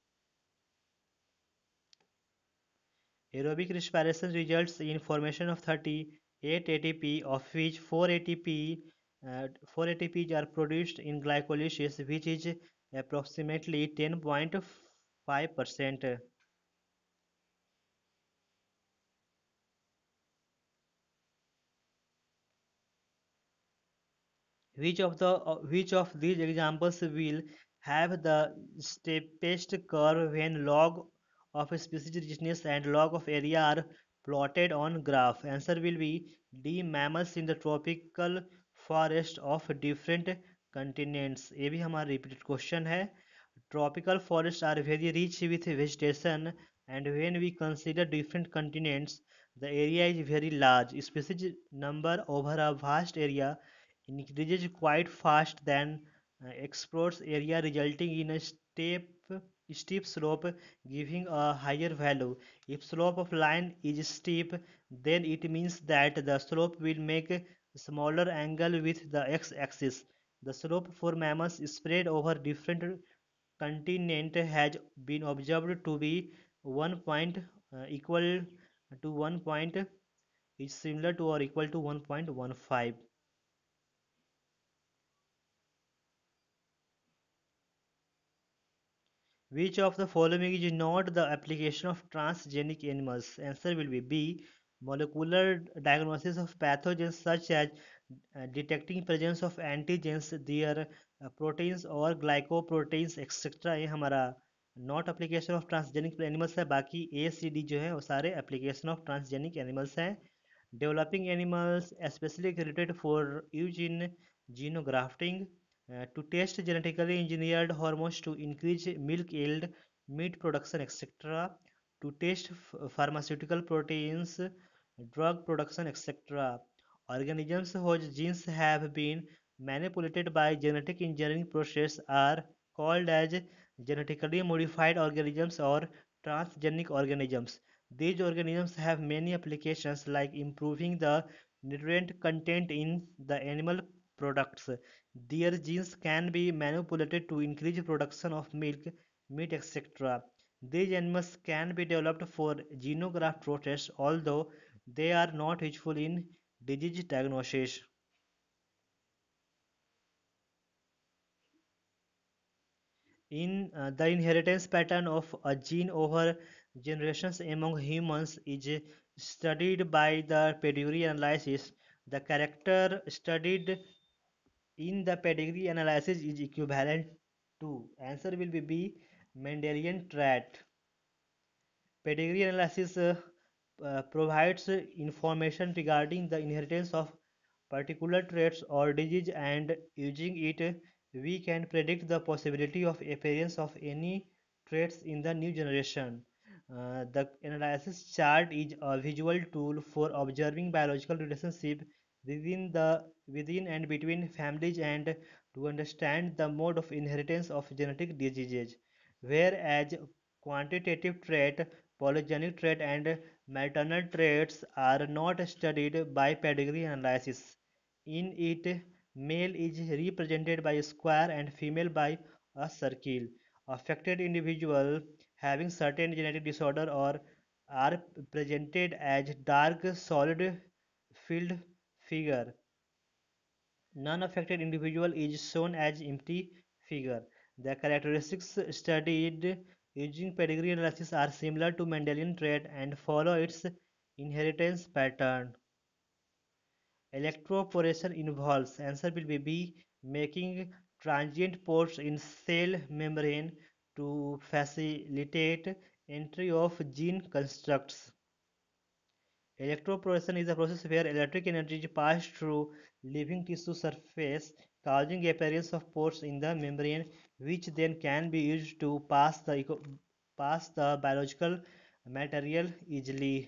Aerobic respiration results in formation of thirty-eight A T P, of which four A T P uh, four A T Ps are produced in glycolysis, which is approximately ten point five percent। Which of the uh, which of these examples will have the steepest curve when log of species richness and log of area are plotted on graph. Answer will be D. Mammals in the tropical forest of different continents. ये भी हमारा repeated question है. Tropical forests are very rich with vegetation, and when we consider different continents, the area is very large. Species number over a vast area increases quite fast than uh, explores area, resulting in a steep steep slope, giving a higher value. If slope of line is steep, then it means that the slope will make a smaller angle with the x-axis. The slope for mammals spread over different continent has been observed to be one point uh, equal to one point is similar to or equal to one point one five. Which of the following is not the application of transgenic animals? Answer will be B. Molecular diagnosis of pathogens such as uh, detecting presence of antigens, their uh, proteins or glycoproteins et cetera. ये हमारा not application of transgenic animals है. बाकी A C D जो है वो सारे application of transgenic animals हैं. Developing animals especially created for use in genografting, uh, to test genetically engineered hormones to increase milk yield, meat production, et cetera. To test pharmaceutical proteins, drug production, et cetera. Organisms whose genes have been manipulated by genetic engineering process are called as genetically modified organisms or transgenic organisms. These organisms have many applications like improving the nutrient content in the animal products. Their genes can be manipulated to increase production of milk, meat, et cetera. These animals can be developed for xenograft process, although they are not useful in disease diagnosis. In uh, the inheritance pattern of a gene over generations among humans is studied by the pedigree analysis. The character studied in the pedigree analysis is equivalent to. Answer will be B. Mendelian trait. Pedigree analysis uh, uh, provides information regarding the inheritance of particular traits or disease, and using it we can predict the possibility of appearance of any traits in the new generation. Uh, the analysis chart is a visual tool for observing biological relationship within the within and between families and to understand the mode of inheritance of genetic diseases, whereas quantitative trait, polygenic trait, and maternal traits are not studied by pedigree analysis. In it, male is represented by a square and female by a circle. Affected individuals having certain genetic disorder or are presented as dark solid filled figure. Non-affected individual is shown as empty figure. The characteristics studied using pedigree analysis are similar to Mendelian trait and follow its inheritance pattern. Electroporation involves, answer will be B, making transient pores in cell membrane to facilitate entry of gene constructs. Electroporation is a process where electric energy is passed through living tissue surface, causing appearance of pores in the membrane, which then can be used to pass the pass the biological material easily.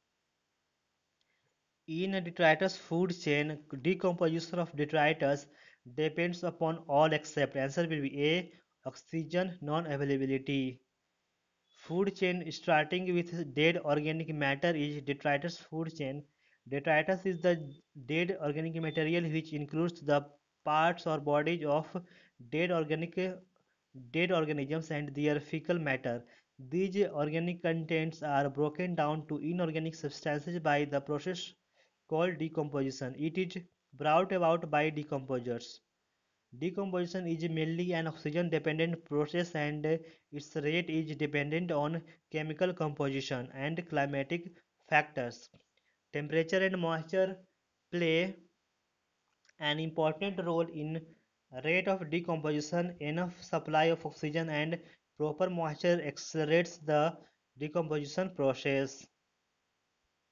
In a detritus food chain, decomposition of detritus depends upon all except, answer will be A, oxygen non-availability. Food chain starting with dead organic matter is detritus food chain. Detritus is the dead organic material which includes the parts or bodies of dead organic dead organisms and their fecal matter. These organic contents are broken down to inorganic substances by the process called decomposition. It is brought about by decomposers. Decomposition is mainly an oxygen dependent process, and its rate is dependent on chemical composition and climatic factors. Temperature and moisture play an important role in rate of decomposition. Enough supply of oxygen and proper moisture accelerates the decomposition process.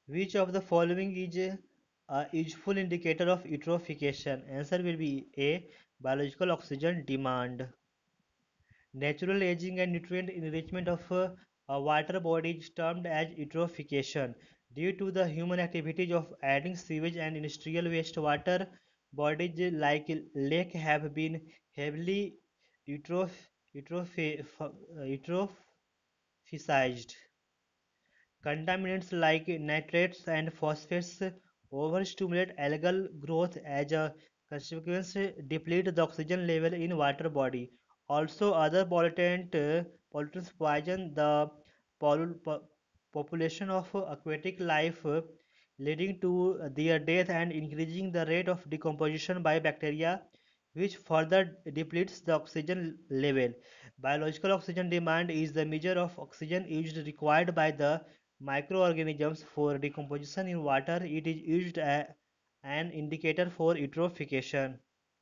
Which of the following is a useful indicator of eutrophication? Answer will be A. Biological oxygen demand. Natural aging and nutrient enrichment of uh, a water body is termed as eutrophication. Due to the human activities of adding sewage and industrial wastewater, bodies like lake have been heavily eutroph- eutrophi- uh, eutrophicized. Contaminants like nitrates and phosphates overstimulate algal growth as a consequence deplete the oxygen level in water body. Also, other pollutant, uh, pollutants poison the pollu- po- population of aquatic life, uh, leading to their death and increasing the rate of decomposition by bacteria, which further depletes the oxygen level. Biological oxygen demand is the measure of oxygen used required by the microorganisms for decomposition in water. It is used as an indicator for eutrophication.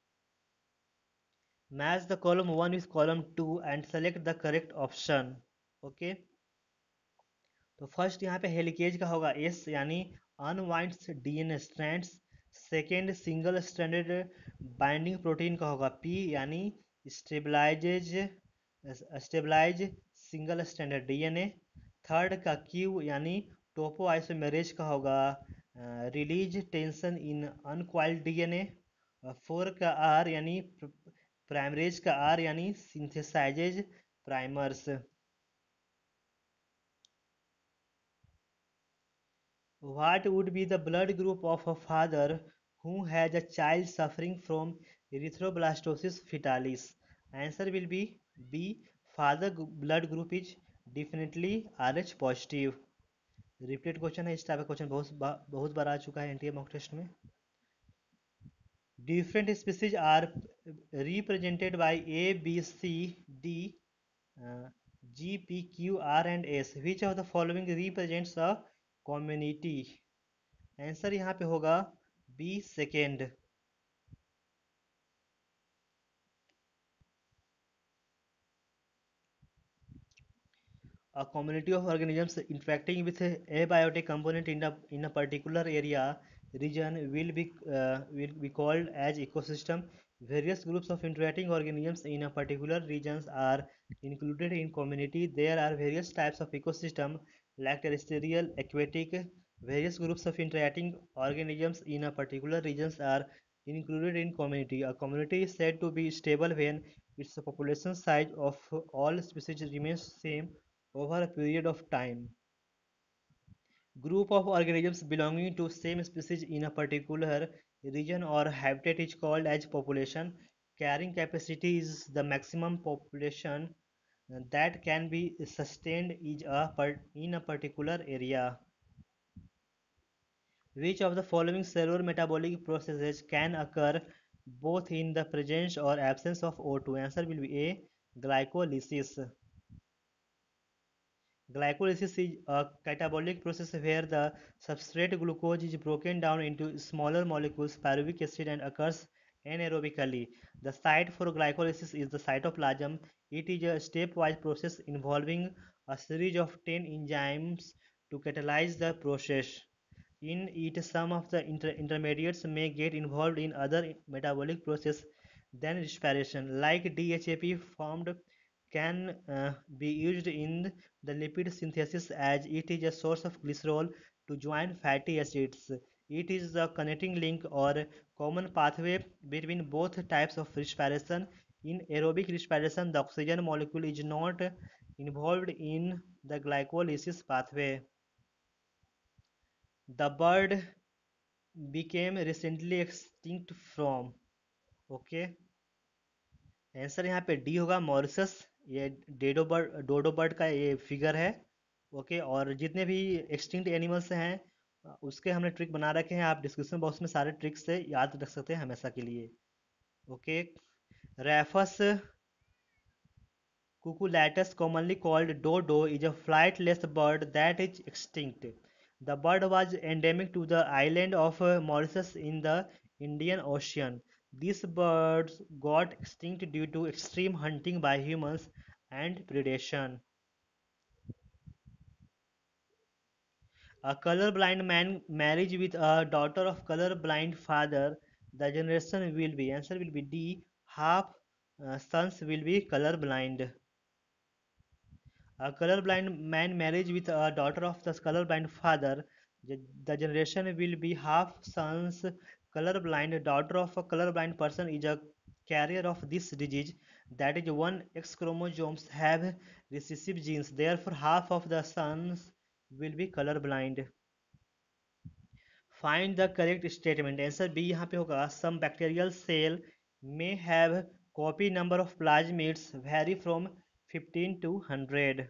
Match the column one with column two and select the correct option. Okay, तो first यहाँ पे helicase का होगा S यानी unwinds DNA strands. Second single stranded binding protein का होगा P यानी stabilizes stabilize single stranded DNA. Third का क्यू यानी टोपो आइसोमेरेज का होगा release tension in uncoiled DNA. Four का आर यानी प्राइमरेज का आर यानी synthesizes primers. What would be the blood group of a father who has a child suffering from erythroblastosis fetalis? Answer will be B. Father blood group is definitely R H positive. Repeated question है, इस type का question बहुत बा, बहुत बार आ चुका है NTA mock test में। Different species are represented by A, B, C, D, uh, G, P, Q, R and S. Which of the following represents a community? Answer यहाँ पे होगा B second. A community of organisms interacting with a abiotic component in a, in a particular area region will be uh, will be called as ecosystem. Various groups of interacting organisms in a particular regions are included in community. There are various types of ecosystem like terrestrial, aquatic. Various groups of interacting organisms in a particular regions are included in community. A community is said to be stable when its population size of all species remains same over a period of time. Group of organisms belonging to same species in a particular region or habitat is called as population. Carrying capacity is the maximum population that can be sustained is a per, in a particular area. Which of the following cellular metabolic processes can occur both in the presence or absence of O two? Answer will be A. Glycolysis. Glycolysis is a catabolic process where the substrate glucose is broken down into smaller molecules, pyruvic acid, and occurs anaerobically. The site for glycolysis is the cytoplasm. It is a stepwise process involving a series of ten enzymes to catalyze the process. In it, some of the inter intermediates may get involved in other metabolic process than respiration, like D H A P formed can uh, be used in the lipid synthesis as it is a source of glycerol to join fatty acids. It is the connecting link or common pathway between both types of respiration. In aerobic respiration, the oxygen molecule is not involved in the glycolysis pathway. The bird became recently extinct from, okay okay? Answer यहाँ पे D होगा Mauritius. ये dado bird डोडो bird का ये figure है। Okay, और जितने भी एक्सटिंक्ट एनिमल्स हैं उसके हमने ट्रिक बना रखे हैं, आप डिस्क्रिप्शन बॉक्स में सारे ट्रिक्स से याद रख सकते हैं हमेशा के लिए। Okay, Raphus cucullatus, commonly called dodo, is a flightless bird that is extinct. The bird was endemic to the island of uh, Mauritius in the Indian Ocean. These birds got extinct due to extreme hunting by humans and predation. A colorblind man marriage with a daughter of colorblind father, the generation will be, answer will be D, half uh, sons will be colorblind. A colorblind man marriage with a daughter of the colorblind father, the, the generation will be half sons colorblind. Daughter of a colorblind person is a carrier of this disease, that is one X chromosomes have recessive genes, therefore half of the sons will be colorblind. Find the correct statement, answer B यहाँ पे होगा. Some bacterial cell may have copy number of plasmids vary from fifteen to one hundred.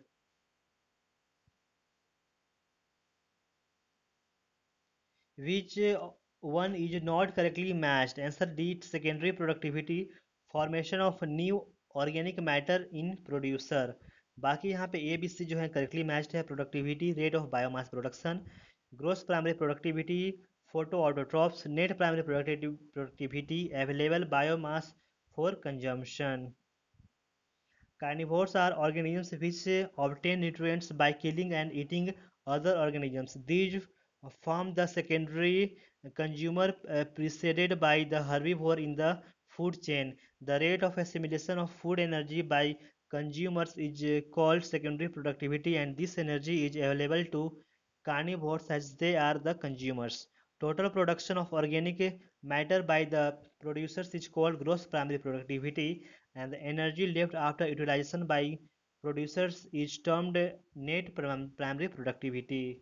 Which uh, one is not correctly matched? Answer D, secondary productivity, formation of new organic matter in producer. बाकी यहाँ पे A B C जो है correctly matched है. Productivity, rate of biomass production, gross primary productivity, photo autotrophs, net primary productivity, available biomass for consumption. Carnivores are organisms which uh, obtain nutrients by killing and eating other organisms. These uh, form the secondary consumer uh, preceded by the herbivore in the food chain. The rate of assimilation of food energy by consumers is uh, called secondary productivity, and this energy is available to carnivores as they are the consumers. Total production of organic matter by the producers is called gross primary productivity, and the energy left after utilization by producers is termed net primary productivity.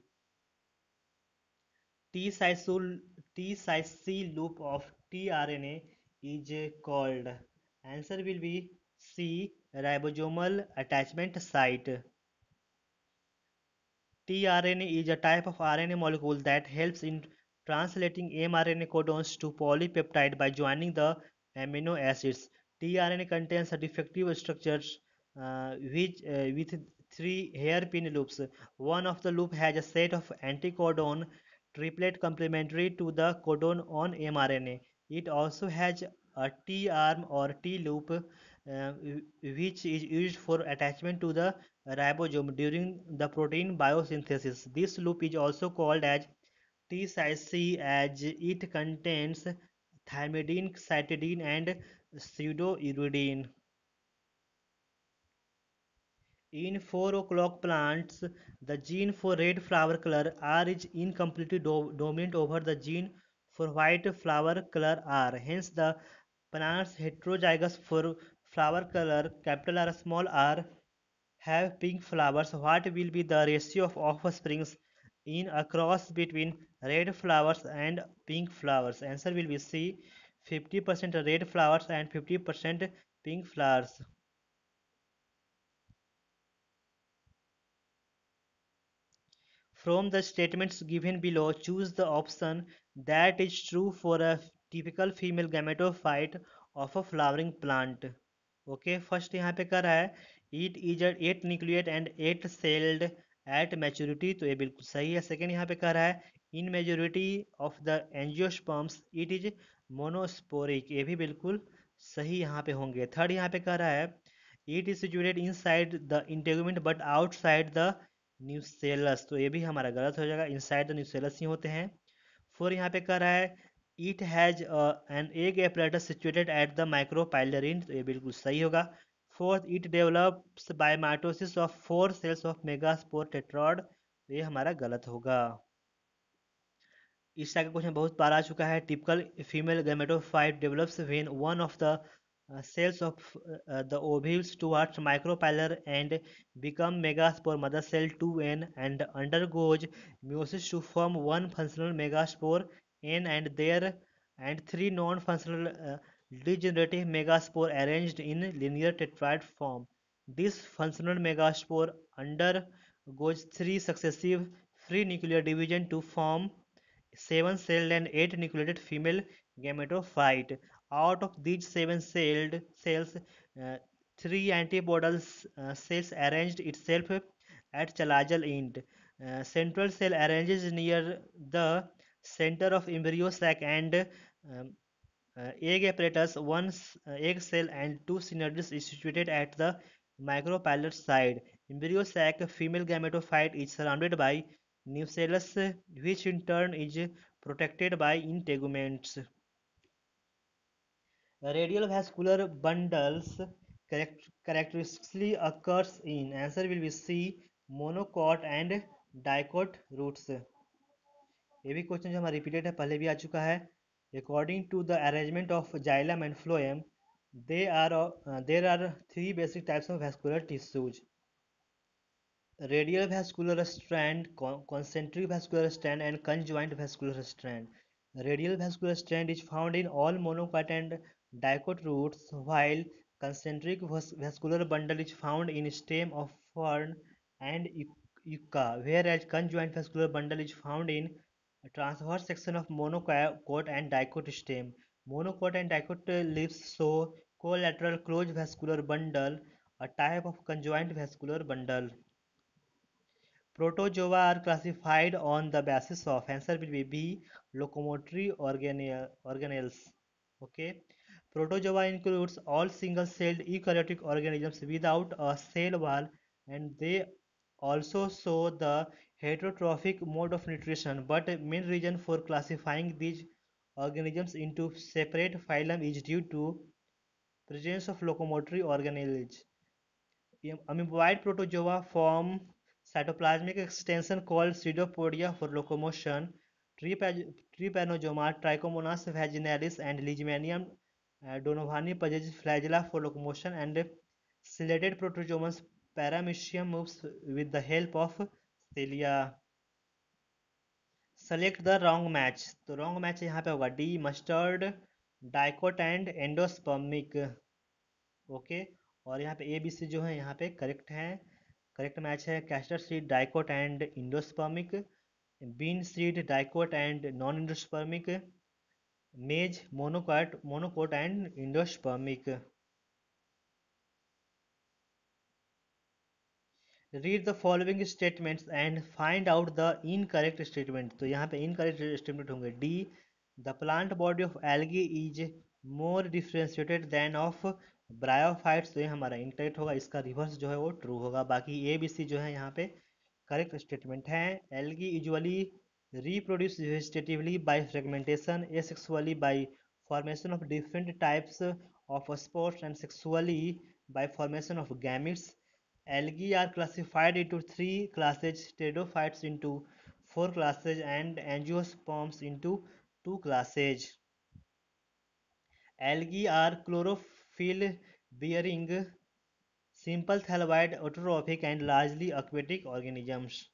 T-cycle loop of tRNA is called. Answer will be C, ribosomal attachment site. tRNA is a type of R N A molecule that helps in translating mRNA codons to polypeptide by joining the amino acids. tRNA contains a defective structures uh, which, uh, with three hairpin loops. One of the loop has a set of anticodon triplet complementary to the codon on mRNA. It also has a T-arm or T-loop uh, which is used for attachment to the ribosome during the protein biosynthesis. This loop is also called as T-cycle as it contains thymidine, cytidine and pseudouridine. In four o'clock plants, the gene for red flower color R is incompletely do dominant over the gene for white flower color R. Hence, the plants heterozygous for flower color capital R small r have pink flowers. What will be the ratio of offsprings in a cross between red flowers and pink flowers? Answer will be C, fifty percent red flowers and fifty percent pink flowers. From the statements given below, choose the option that is true for a typical female gametophyte of a flowering plant. Okay, first यहाँ पे कर रहा है it is a eight nucleate and eight celled at maturity, तो ये बिल्कुल सही है. सेकेंड यहाँ पे कर रहा है in majority of the angiosperms it is monosporic, ये भी बिल्कुल सही यहाँ पे होंगे. थर्ड यहाँ पे कर रहा है it is situated inside the integument but outside the nucellus, तो ये भी हमारा गलत हो जाएगा. इनसाइड द न्यूसेलस ही होते हैं. फोर यहाँ पे कह रहा है it has an egg apparatus situated at the micropylar end, तो ये बिल्कुल सही होगा. Fourth it develops by mitosis of four cells of megaspore tetrad, तो ये हमारा गलत होगा. इस टाइप का क्वेश्चन बहुत बार आ चुका है. Typical female gametophyte develops when one of the uh, cells of uh, the ovules towards micropylar and become megaspore mother cell two N and undergoes meiosis to form one functional megaspore N and there and three non-functional uh, degenerative megaspore arranged in linear tetrad form. This functional megaspore undergoes three successive free nuclear division to form seven celled and eight nucleated female gametophyte. Out of these seven celled cells, uh, three antibodal uh, cells arranged itself at chalazal end. Uh, central cell arranges near the center of embryo sac and um, uh, egg apparatus. One uh, egg cell and two synergies is situated at the micropylar side. Embryo sac female gametophyte is surrounded by nucellus, which in turn is protected by integuments. Radial vascular bundles character- characteristically occurs in answer will be C monocot and dicot roots. ये भी question जो हमारा repeated है पहले भी आ चुका है. According to the arrangement of xylem and phloem they are uh, there are three basic types of vascular tissues: radial vascular strand, con- concentric vascular strand, and conjoint vascular strand. Radial vascular strand is found in all monocot and dicot roots, while concentric vas- vascular bundle is found in stem of fern and yucca, whereas conjoint vascular bundle is found in a transverse section of monocot and dicot stem. Monocot and dicot leaves show collateral closed vascular bundle, a type of conjoint vascular bundle. Protozoa are classified on the basis of answer will be B locomotory organelle, organelles. Okay. Protozoa includes all single-celled eukaryotic organisms without a cell wall, and they also show the heterotrophic mode of nutrition. But main reason for classifying these organisms into separate phylum is due to presence of locomotory organelles. Amoeboid protozoa form cytoplasmic extension called pseudopodia for locomotion. Trypanosoma, Trichomonas vaginalis, and Leishmanium uh, donovani possess flagella for locomotion, and ciliated protozoans Paramecium moves with the help of cilia. Select the wrong match. तो wrong match यहाँ पे होगा D mustard, dicot and endospermic. Okay. और यहाँ पे A B C जो है यहाँ पे करेक्ट है. करेक्ट मैच है castor seed dicot and endospermic, bean seed dicot and non endospermic, maize monocot monocot and endospermic. Read the following statements and find out the incorrect statement. तो यहाँ पे incorrect statement होंगे D the plant body of algae is more differentiated than of bryophytes. तो ये हमारा incorrect होगा. इसका reverse जो है वो ट्रू होगा. बाकी ए बी सी जो है यहाँ पे करेक्ट स्टेटमेंट है. Algae usually reproduce vegetatively by fragmentation, asexually by formation of different types of spores, and sexually by formation of gametes. Algae are classified into three classes: pteridophytes into four classes, and angiosperms into two classes. Algae are chlorophyll bearing, simple thalloid, autotrophic, and largely aquatic organisms.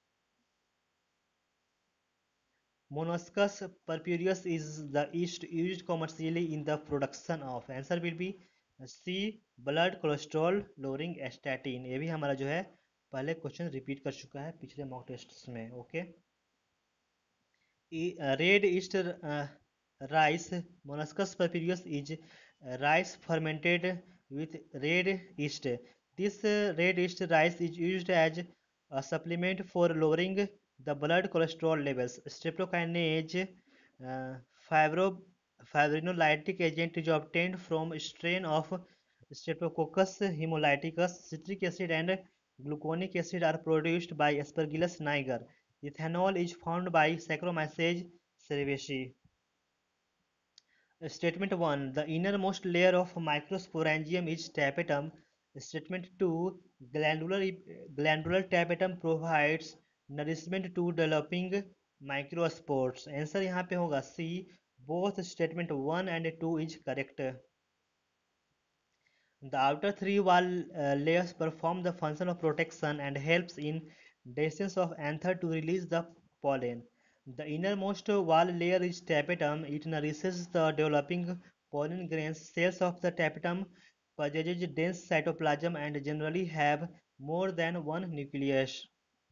Monoscus purpureus is the yeast used commercially in the production of answer will be C blood cholesterol lowering statin. ये भी हमारा जो है पहले question repeat कर चुका है पिछले मॉक टेस्ट में. Okay. Red yeast uh, rice Molluscus papyrus is uh, rice fermented with red yeast. This uh, red yeast rice is used as a supplement for lowering the blood cholesterol levels. Streptokinase uh, fibro, fibrinolytic agent is obtained from strain of Streptococcus hemolyticus. Citric acid and gluconic acid are produced by Aspergillus niger. Ethanol is formed by Saccharomyces cerevisiae. Statement one. The innermost layer of microsporangium is tapetum. Statement two. Glandular, glandular tapetum provides nourishment to developing microspores. Answer यहाँ पे होगा C. Both statement one and two is correct. The outer three wall uh, layers perform the function of protection and helps in descent of anther to release the pollen. The innermost wall layer is tapetum. It nourishes the developing pollen grains. Cells of the tapetum possess dense cytoplasm and generally have more than one nucleus.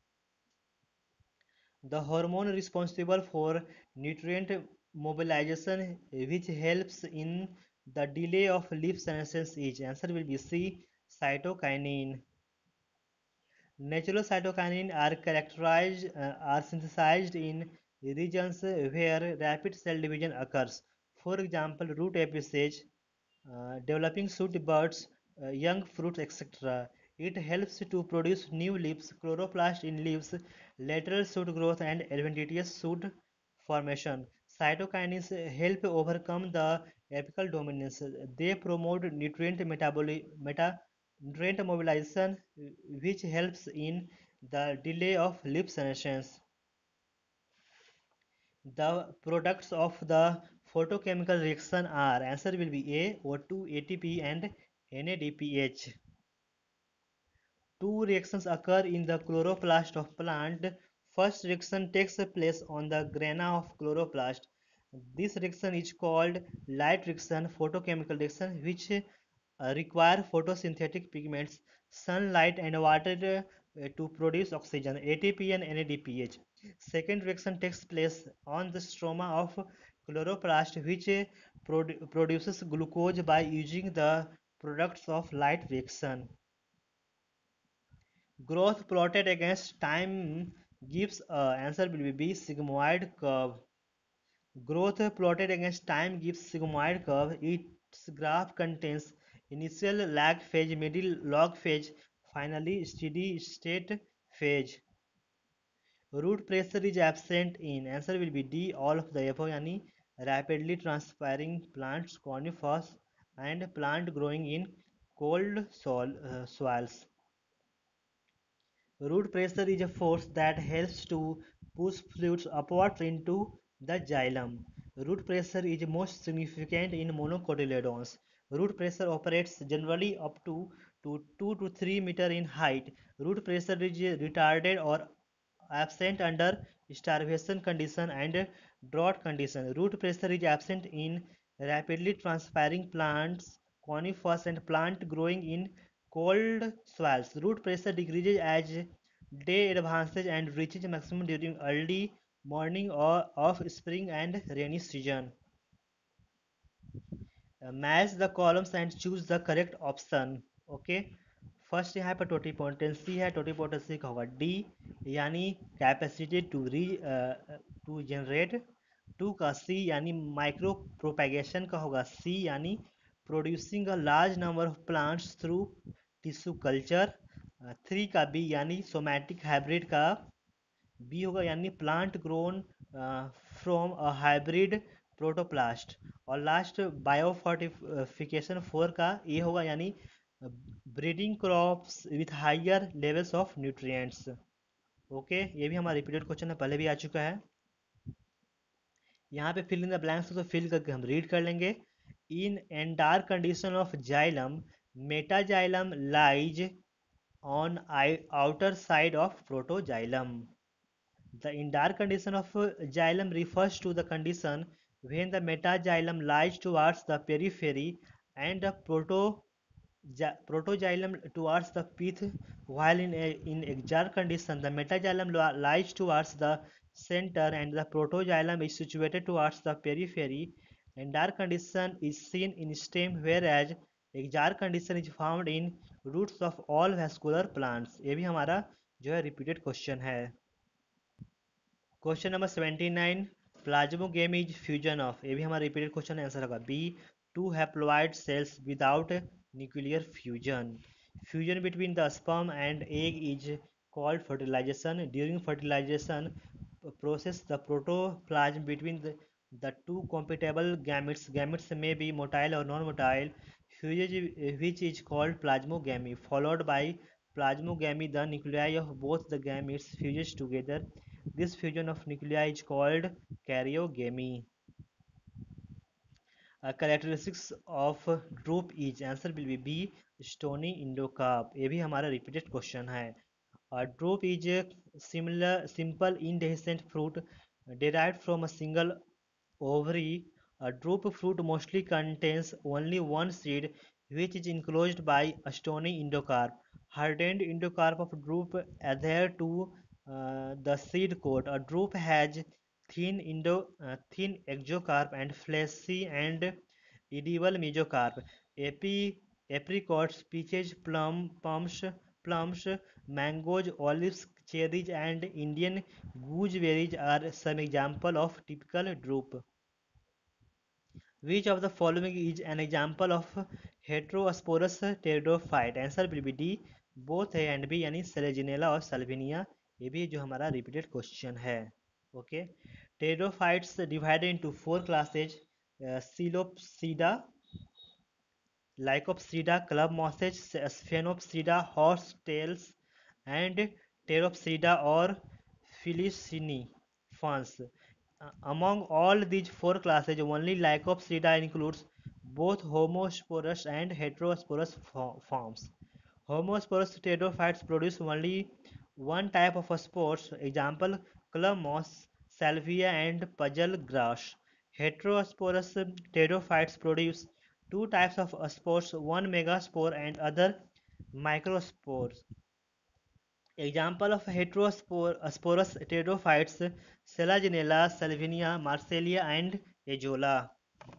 The hormone responsible for nutrient mobilization, which helps in the delay of leaf senescence, is answer will be C cytokinin. Natural cytokinin are characterized uh, are synthesized in regions where rapid cell division occurs. For example, root apices, uh, developing shoot buds, uh, young fruits, et cetera. It helps to produce new leaves, chloroplast in leaves, lateral shoot growth, and adventitious shoot formation. Cytokinins help overcome the apical dominance. They promote nutrient metaboli- meta- nutrient mobilization, which helps in the delay of leaf senescence. The products of the photochemical reaction are, answer will be A, O two, A T P, and N A D P H. Two reactions occur in the chloroplast of plant. First reaction takes place on the grana of chloroplast. This reaction is called light reaction, photochemical reaction, which uh, require photosynthetic pigments, sunlight and water uh, to produce oxygen, A T P and N A D P H. Second reaction takes place on the stroma of chloroplast, which uh, produ produces glucose by using the products of light reaction. Growth plotted against time gives a, answer will be B, sigmoid curve. Growth plotted against time gives sigmoid curve. Its graph contains initial lag phase, middle log phase, finally steady state phase. Root pressure is absent in, answer will be D, all of the above, yani rapidly transpiring plants, conifers, and plant growing in cold soil, uh, soils. Root pressure is a force that helps to push fluids upwards into the xylem. Root pressure is most significant in monocotyledons. Root pressure operates generally up to, to two to three meter in height. Root pressure is retarded or absent under starvation condition and drought condition. Root pressure is absent in rapidly transpiring plants, conifers, and plant growing in cold soils. Root pressure decreases as day advances and reaches maximum during early morning or of spring and rainy season. Uh, match the columns and choose the correct option. Okay, first यहाँ पर totipotency है, totipotency का होगा D, यानी capacity to re to generate. Two का C यानी micropropagation का होगा सी, यानी producing a large number of plants through tissue culture. Three का बी यानी सोमैटिक हाइब्रिड का बी होगा, यानी plant grown from a hybrid protoplast. और लास्ट बायोफोर्टिफिकेशन फोर का ए होगा, यानी breeding crops with higher levels of nutrients. Okay, ये भी हमारा रिपीटेड क्वेश्चन है, पहले भी आ चुका है. यहाँ पे फिल इन द ब्लैंक्स तो फिल करके हम रीड कर लेंगे. In endarch condition of xylem, metaxylem lies on outer side of protoxylem. The indoor condition of xylem refers to the condition when the metaxylem lies towards the periphery and the proto, protoxylem towards the pith, while in, a, in exarch condition the metaxylem lies towards the center and the protoxylem is situated towards the periphery. Indoor condition is seen in stem, whereas exarch condition is found in roots of all vascular plants. ये भी हमारा जो है repeated question है. Question number seventy nine, plasmogamy is fusion of, ये भी हमारा repeated question answer होगा B, two haploid cells without nuclear fusion. Fusion between the sperm and egg is called fertilization. During fertilization process the protoplasm between the, the two compatible gametes gametes may be motile or non-motile, which is called plasmogamy. Followed by plasmogamy, the nuclei of both the gametes fuses together. This fusion of nuclei is called karyogamy. Uh, characteristics of drupe इज, answer will be B, stony endocarp. ये भी हमारा repeated question है. A drupe is a similar, simple indehiscent fruit derived from a single ovary. A drupe fruit mostly contains only one seed, which is enclosed by a stony endocarp. Hardened endocarp of drupe adhere to uh, the seed coat. A drupe has thin endo, uh, thin exocarp and fleshy and edible mesocarp. Epi, apricots, peaches, plum, plums, plums, mangoes, olives, cherries, and Indian gooseberries are some examples of typical drupe. Which of the following is an example of heterosporous pteridophyte? Answer will be D. Both A and B यानी Selaginella और Salvinia. ये भी जो हमारा repeated question है। Okay. Pteridophytes divided into four classes, Psilopsida, Lycopsida, club mosses, Sphenopsida, horsetails, and Pteropsida or Felicini fans. Uh, among all these four classes, only Lycopsida includes both homosporous and heterosporous forms. Homosporous pterophytes produce only one type of spores, example club moss, salvia, and puzzle grass. Heterosporous pterophytes produce two types of spores, one megaspore and other microspores. Example of heterosporous pterophytes: Selaginella, Salvinia, Marcellia, and Azolla.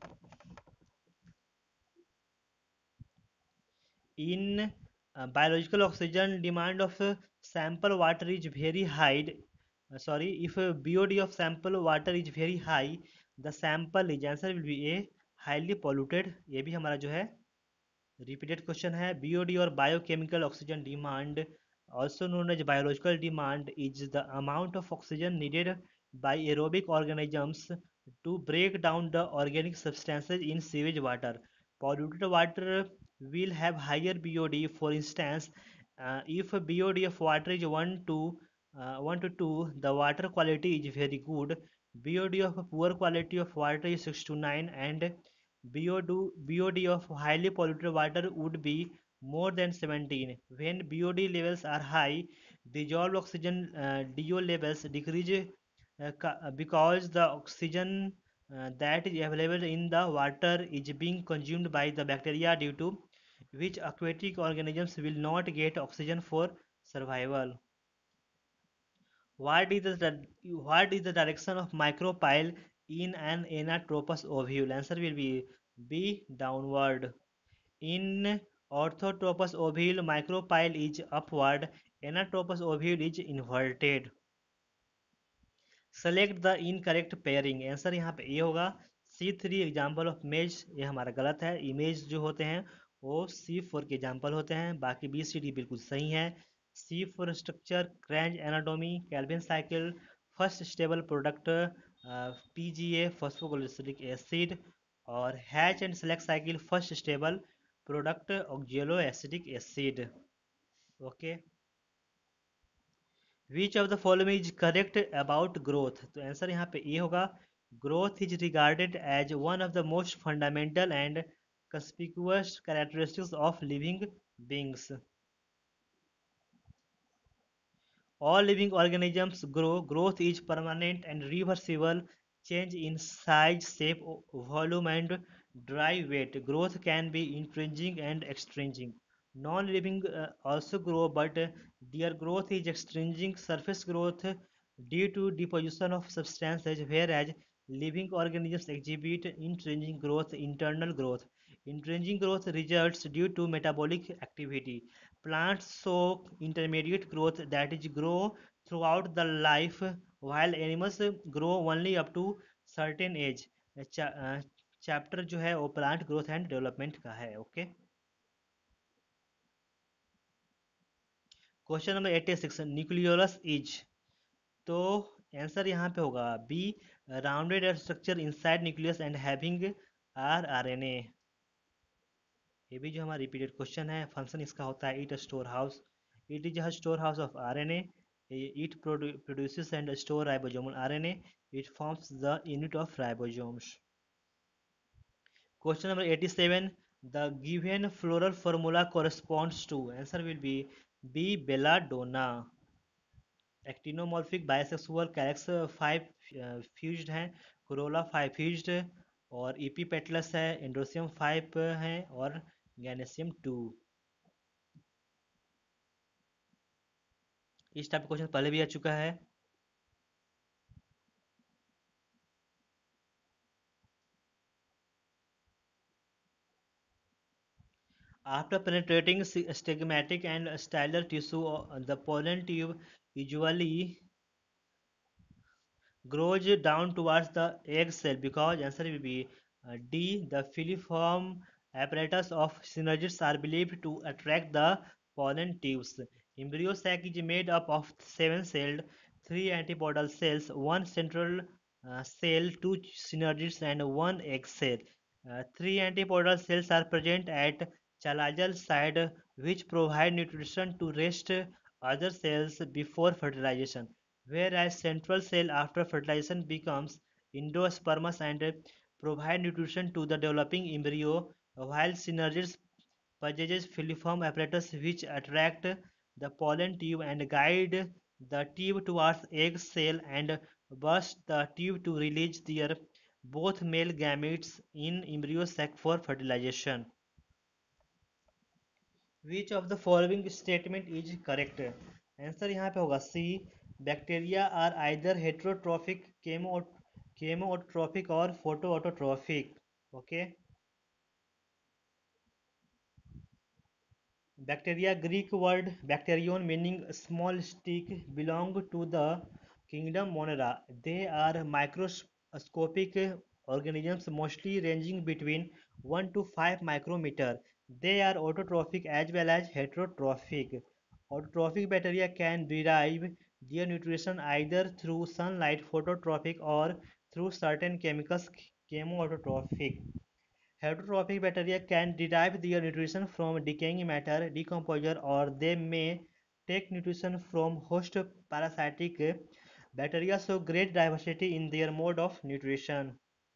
In uh, biological oxygen demand of uh, sample water is very high. Uh, sorry, if uh, B O D of sample water is very high, the sample is, answer will be A, highly polluted. ये भी हमारा जो है repeated question है। BOD और biochemical oxygen demand, also known as biological demand, is the amount of oxygen needed by aerobic organisms to break down the organic substances in sewage water. Polluted water will have higher B O D. For instance, uh, if B O D of water is one to uh, one to two, the water quality is very good. B O D of poor quality of water is six to nine, and B O D, B O D of highly polluted water would be more than seventeen. When B O D levels are high, dissolved oxygen uh, D O levels decrease uh, uh, because the oxygen uh, that is available in the water is being consumed by the bacteria, due to which aquatic organisms will not get oxygen for survival. What is the what is the direction of micropyle in an anatropous ovule? Answer will be B, downward. In orthotropous ovule, micropyle is upward. Anatropous ovule is inverted. Select the incorrect pairing, answer यहाँ पे A होगा। सी three example of मेज, ये हमारा गलत है। Image जो होते हैं वो सी फोर के एग्जाम्पल होते हैं, बाकी बी सी डी बिल्कुल सही है। C four structure, Kranz anatomy, Calvin cycle, first stable product P G A phosphoglyceric acid, और Hatch and Slack cycle first stable product oxalo acidic acid. Okay. Which of the following is correct about growth? तो answer यहाँ पे ये होगा। Growth is regarded as one of the most fundamental and conspicuous characteristics of living beings. All living organisms grow. Growth is permanent and reversible change in size, shape, volume, and dry weight. Growth can be intrinsic and extrinsic. Non-living uh, also grow, but uh, their growth is extrinsic, surface growth due to deposition of substances, whereas living organisms exhibit intrinsic growth, internal growth. Intrinsic growth results due to metabolic activity. Plants show intermediate growth, that is grow throughout the life, while animals grow only up to certain age. Chapter जो है वो plant growth and development का है। Okay. Question number eighty six, nucleolus is, तो answer यहाँ पे होगा B, rounded structure inside nucleus and having R R N A. ये भी जो हमारा रिपीटेड क्वेश्चन है। फंक्शन इसका होता है it store house. It is a store house of RNA. It produces and store ribosomal RNA. It forms the unit of ribosomes. Question number eighty seven, the given floral formula corresponds to, answer will be B, belladonna. Actinomorphic bisexual, calyx five fused हैं, corolla five fused, और epipetalous है, androecium five है, और gynoecium two. इस type का question पहले भी आ चुका है। After penetrating stigmatic and stellar tissue, the pollen tube usually grows down towards the egg cell, because answer will be uh, D. The filiform apparatus of synergids are believed to attract the pollen tubes. Embryo sac is made up of seven celled, three antipodal cells, one central uh, cell, two synergids, and one egg cell. Uh, three antipodal cells are present at chalazal side, which provide nutrition to rest other cells before fertilization, whereas central cell after fertilization becomes endospermous and provide nutrition to the developing embryo, while synergids possesses filiform apparatus which attract the pollen tube and guide the tube towards egg cell and burst the tube to release their both male gametes in embryo sac for fertilization. Which of the following statement is correct? Answer यहाँ पे होगा C. Bacteria are either heterotrophic, chemo chemotrophic और photoautotrophic. Okay. Bacteria, Greek word bacterion meaning small stick, belong to the kingdom Monera. They are microscopic organisms mostly ranging between one to five micrometer. They are autotrophic as well as heterotrophic. Autotrophic bacteria can derive their nutrition either through sunlight, phototrophic, or through certain chemicals, chemoautotrophic. Heterotrophic bacteria can derive their nutrition from decaying matter, decomposer, or they may take nutrition from host parasitic bacteria, so great diversity in their mode of nutrition.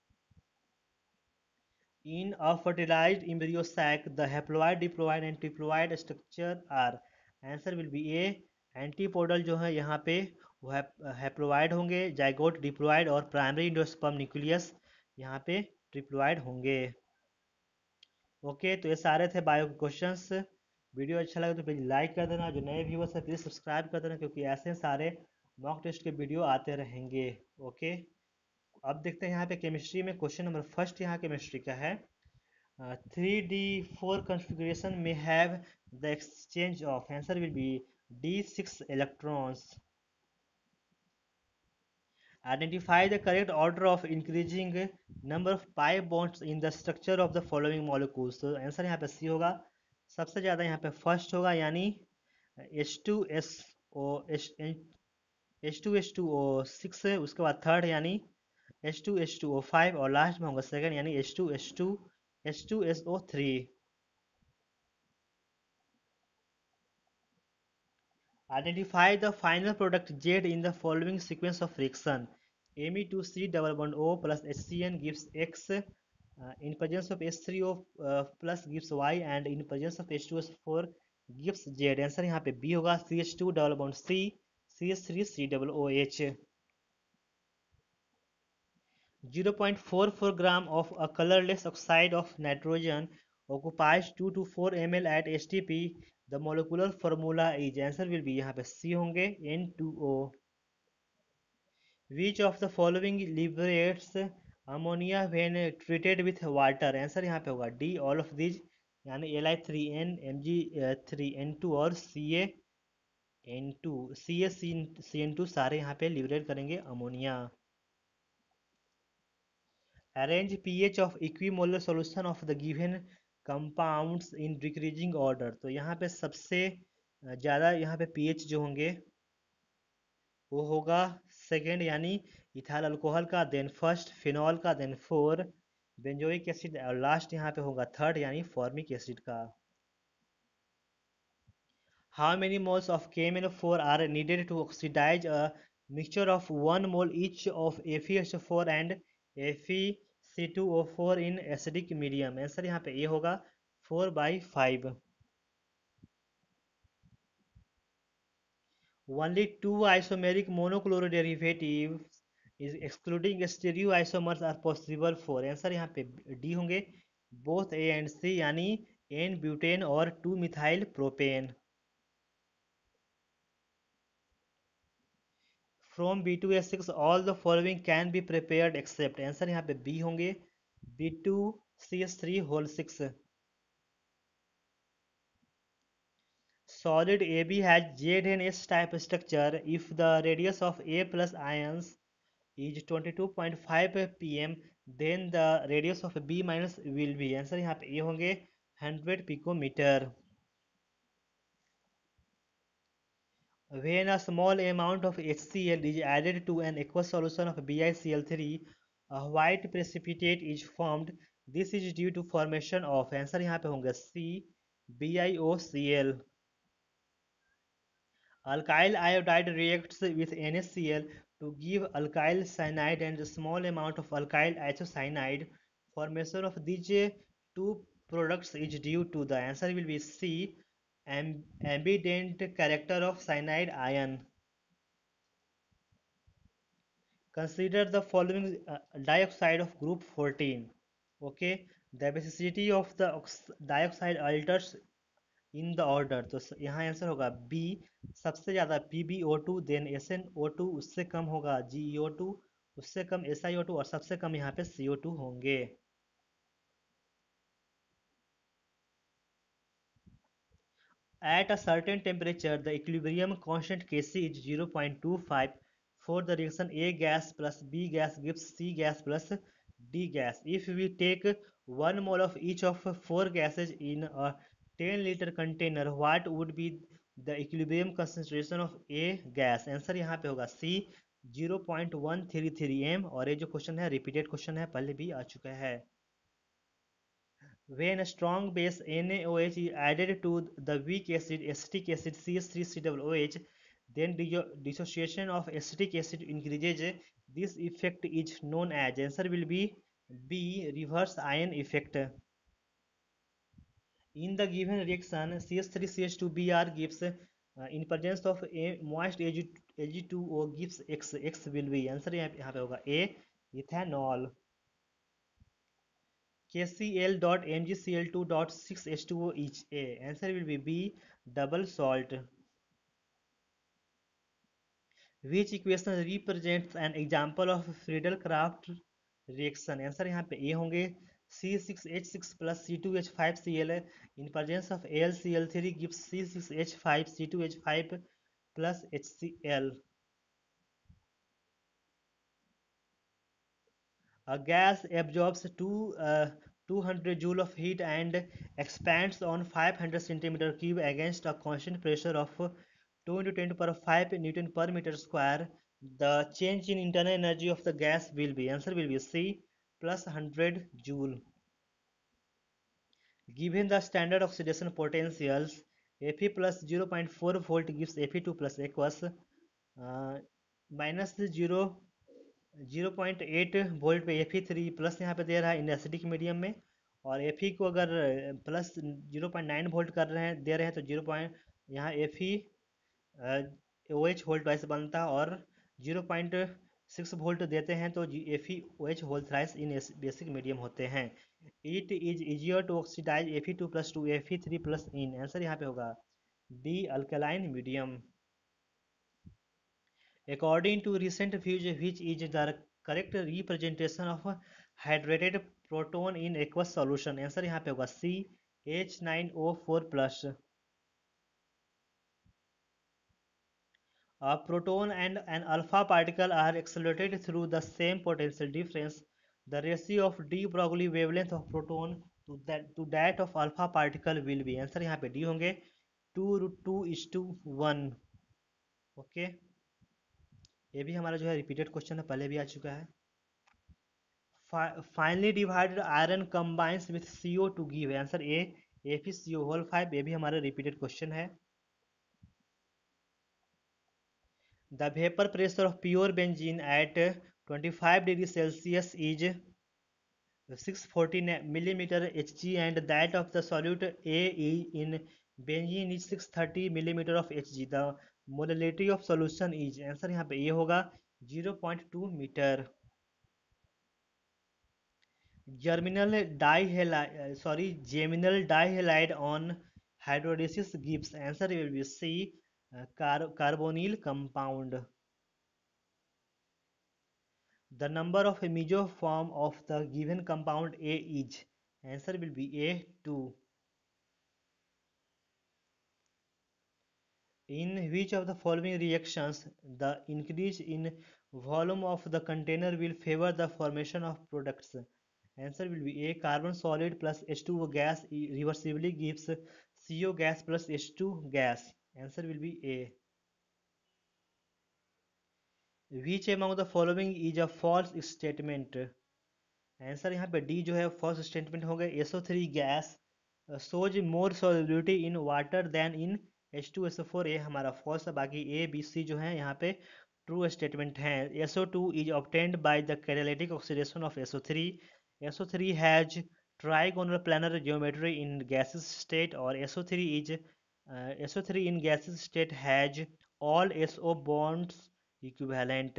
In a fertilized embryo sac, the haploid, diploid and triploid structure are. Answer will be A. Antipodal जो है यहाँ पे वो haploid होंगे, zygote diploid और primary endosperm nucleus यहाँ पे triploid होंगे. ओके, तो ये सारे थे बायो के क्वेश्चंस. वीडियो अच्छा लगे तो प्लीज़ लाइक कर देना. जो नए व्यूवर्स हैं प्लीज़ सब्सक्राइब कर देना, क्योंकि ऐसे सारे मॉक टेस्ट के वीडियो आते रहेंगे. ओके. अब देखते हैं यहाँ पे केमिस्ट्री में क्वेश्चन नंबर फर्स्ट. यहाँ केमिस्ट्री का है थ्री डी फोर कॉन्फ़िगरेशन में have the exchange of. Answer will be D six electrons. Identify the correct order of increasing number of pi bonds in the structure of the following molecules. तो answer यहाँ पे सी होगा. सबसे ज़्यादा यहाँ पे first होगा, यानी H two S O H two H two O six. उसके बाद थर्ड यानी H two H two O five, और लास्ट में होगा सेकंड यानी H two H two H two S O three. Identify the final product Z in the following sequence of reaction. M e two C double bond O plus HCN gives X. Uh, in presence of H three O uh, plus gives Y, and in presence of H two S four gives Z. Answer यहाँ पे B होगा. C H two double bond C, C H three C double O H. zero point four four gram of a colorless oxide of nitrogen occupies two to four milliliters at H T P. The molecular formula is. Answer will be यहाँ पे C होंगे N two O. Which of the following liberates ammonia when treated with water? Answer यहाँ पे होगा D, all of these, यानी L I three N, M G three N two और C A N two. C A C N two सारे यहाँ पे liberate करेंगे ammonia. Arrange pH of equimolar solution of the given compounds in decreasing order. तो यहाँ पे सबसे ज़्यादा यहाँ पे pH जो होंगे वो होगा सेकेंड यानी इथाइल अल्कोहल का, देन फर्स्ट फिनॉल का, देन फोर बेंजोइक एसिड, और लास्ट यहाँ पे होगा थर्ड यानी फॉर्मिक एसिड का. How many moles of K M N O four are needed to oxidize a mixture of one mole each of F e S O four and F e C two O four in acidic medium? Answer यहाँ पे A होगा four by five. Only two isomeric monochloride derivatives is excluding stereoisomers are possible for. Answer यहाँ पे D होंगे both A and C, यानी N butane और two methyl propane. From B two S six all the following can be prepared except. Answer यहाँ पे B होंगे B two C H three whole six. Solid A B has Z N S type structure if the radius of A plus ions is twenty-two point five p m, then the radius of B minus will be. Answer यहाँ पे ये होंगे hundred picometre. When a small amount of HCl is added to an aqueous solution of BiCl3, a white precipitate is formed. This is due to formation of, answer यहाँ पे होंगे C, BiOCl. Alkyl iodide reacts with NaCl to give alkyl cyanide and a small amount of alkyl isocyanide. Formation of these two products is due to, the answer will be C, amb ambident character of cyanide ion. Consider the following uh, dioxide of group fourteen. Okay, the basicity of the dioxide alters in the order, तो यहाँ आंसर होगा बी, सबसे ज़्यादा P B O two, then S N O two, उससे कम होगा जी ई ओ टू, उससे कम एस आई ओ टू, और सबसे कम यहाँ पे सी ओ टू होंगे. At a certain temperature, the equilibrium constant Kc is zero point two five. For the reaction A gas plus B gas gives C gas plus D gas. If we take one mole of each of four gases in a ten liter container, what would be the equilibrium concentration of A gas? Answer यहाँ पे होगा C, zero point one three three m. और ये जो question है repeated question है, पहले भी आ चुका है. When a strong base NaOH is added to the weak acid acetic acid C H three C O O H, then dissociation of acetic acid increases. This effect is known as, answer will be B, reverse ion effect. In the given reaction, C H three C H two B R gives, uh, in presence of a moist A G two O gives X. X will be, answer यहाँ पे होगा A, ethanol. K C l dot M g C l two dot six H two O each A. Answer will be B, double salt. Which equation represents an example of Friedel-Crafts reaction? Answer यहाँ पे A होंगे. C six H six plus C two H five Cl in presence of A l C l three gives C six H five C two H five plus HCl. A gas absorbs two, uh, two hundred joule of heat and expands on five hundred centimeter cube against a constant pressure of two into ten to the power five Newton per meter square. The change in internal energy of the gas will be, answer will be C, plus one hundred joule. Given the standard oxidation potentials, Fe plus zero point four volt gives Fe two plus aqueous, uh, minus zero zero point eight volt पे F E three plus यहाँ पे दे रहा है in acidic medium में, और F E को अगर plus zero point nine volt कर रहे हैं दे रहे हैं तो जीरो पॉइंट यहाँ F E O H volt वाइस बनता है, और जीरो पॉइंट सिक्स वोल्ट देते हैं तो F E O H whole thrice in basic medium होते हैं. It is easier to oxidize F E two plus to F E three plus in, answer यहाँ पे होगा D, alkaline medium. According to recent views, which is the correct representation of hydrated proton in aqueous solution? Answer यहाँ पे होगा C, H nine O four plus. A proton and an alpha particle are accelerated through the same potential difference. The ratio of d Broglie wavelength of proton to that to that of alpha particle will be, answer यहाँ पे D होंगे two root two is to one. Okay, ये भी हमारा जो है repeated question है, पहले भी आ चुका है. Finally divided iron combines with C O to give, आंसर A, FeCO whole five. ये भी हमारा रिपीटेड क्वेश्चन है. The vapor pressure of pure benzene at twenty-five degree Celsius is six hundred forty millimeter Hg, and that of the solute A in benzene is six hundred thirty millimeter of Hg. The molality of solution is, answer यहाँ पे A होगा zero point two meter. Germinal dihalide, sorry, geminal dihalide on hydrolysis gives, answer will be C, uh, car carbonyl compound. The number of mesoform of the given compound A is, answer will be A, two. In which of the following reactions the increase in volume of the container will favor the formation of products? Answer will be A, carbon solid plus H two O gas reversibly gives C O gas plus H two gas. Answer will be A. Which among the following is a false statement. Answer यहाँ पे D जो है false statement हो गए। S O three gas shows more solubility in water than in H two S O four, ये हमारा false है। बाकी ए बी सी जो है यहाँ पे ट्रू स्टेटमेंट हैं। S O two is obtained by the catalytic oxidation of S O three. S O three has trigonal planar geometry in gaseous state, or S O three is uh, S O three in gaseous state has all S O bonds equivalent.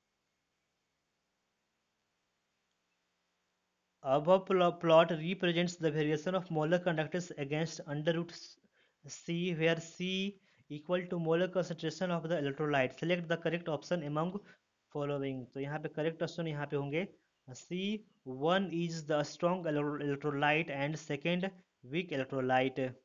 Above plot represents the variation of molar conductance against under root C, where C equal to molar concentration of the electrolyte. Select the correct option among following. तो यहाँ पे correct option यहाँ पे होंगे C. One is the strong electrolyte and second weak electrolyte.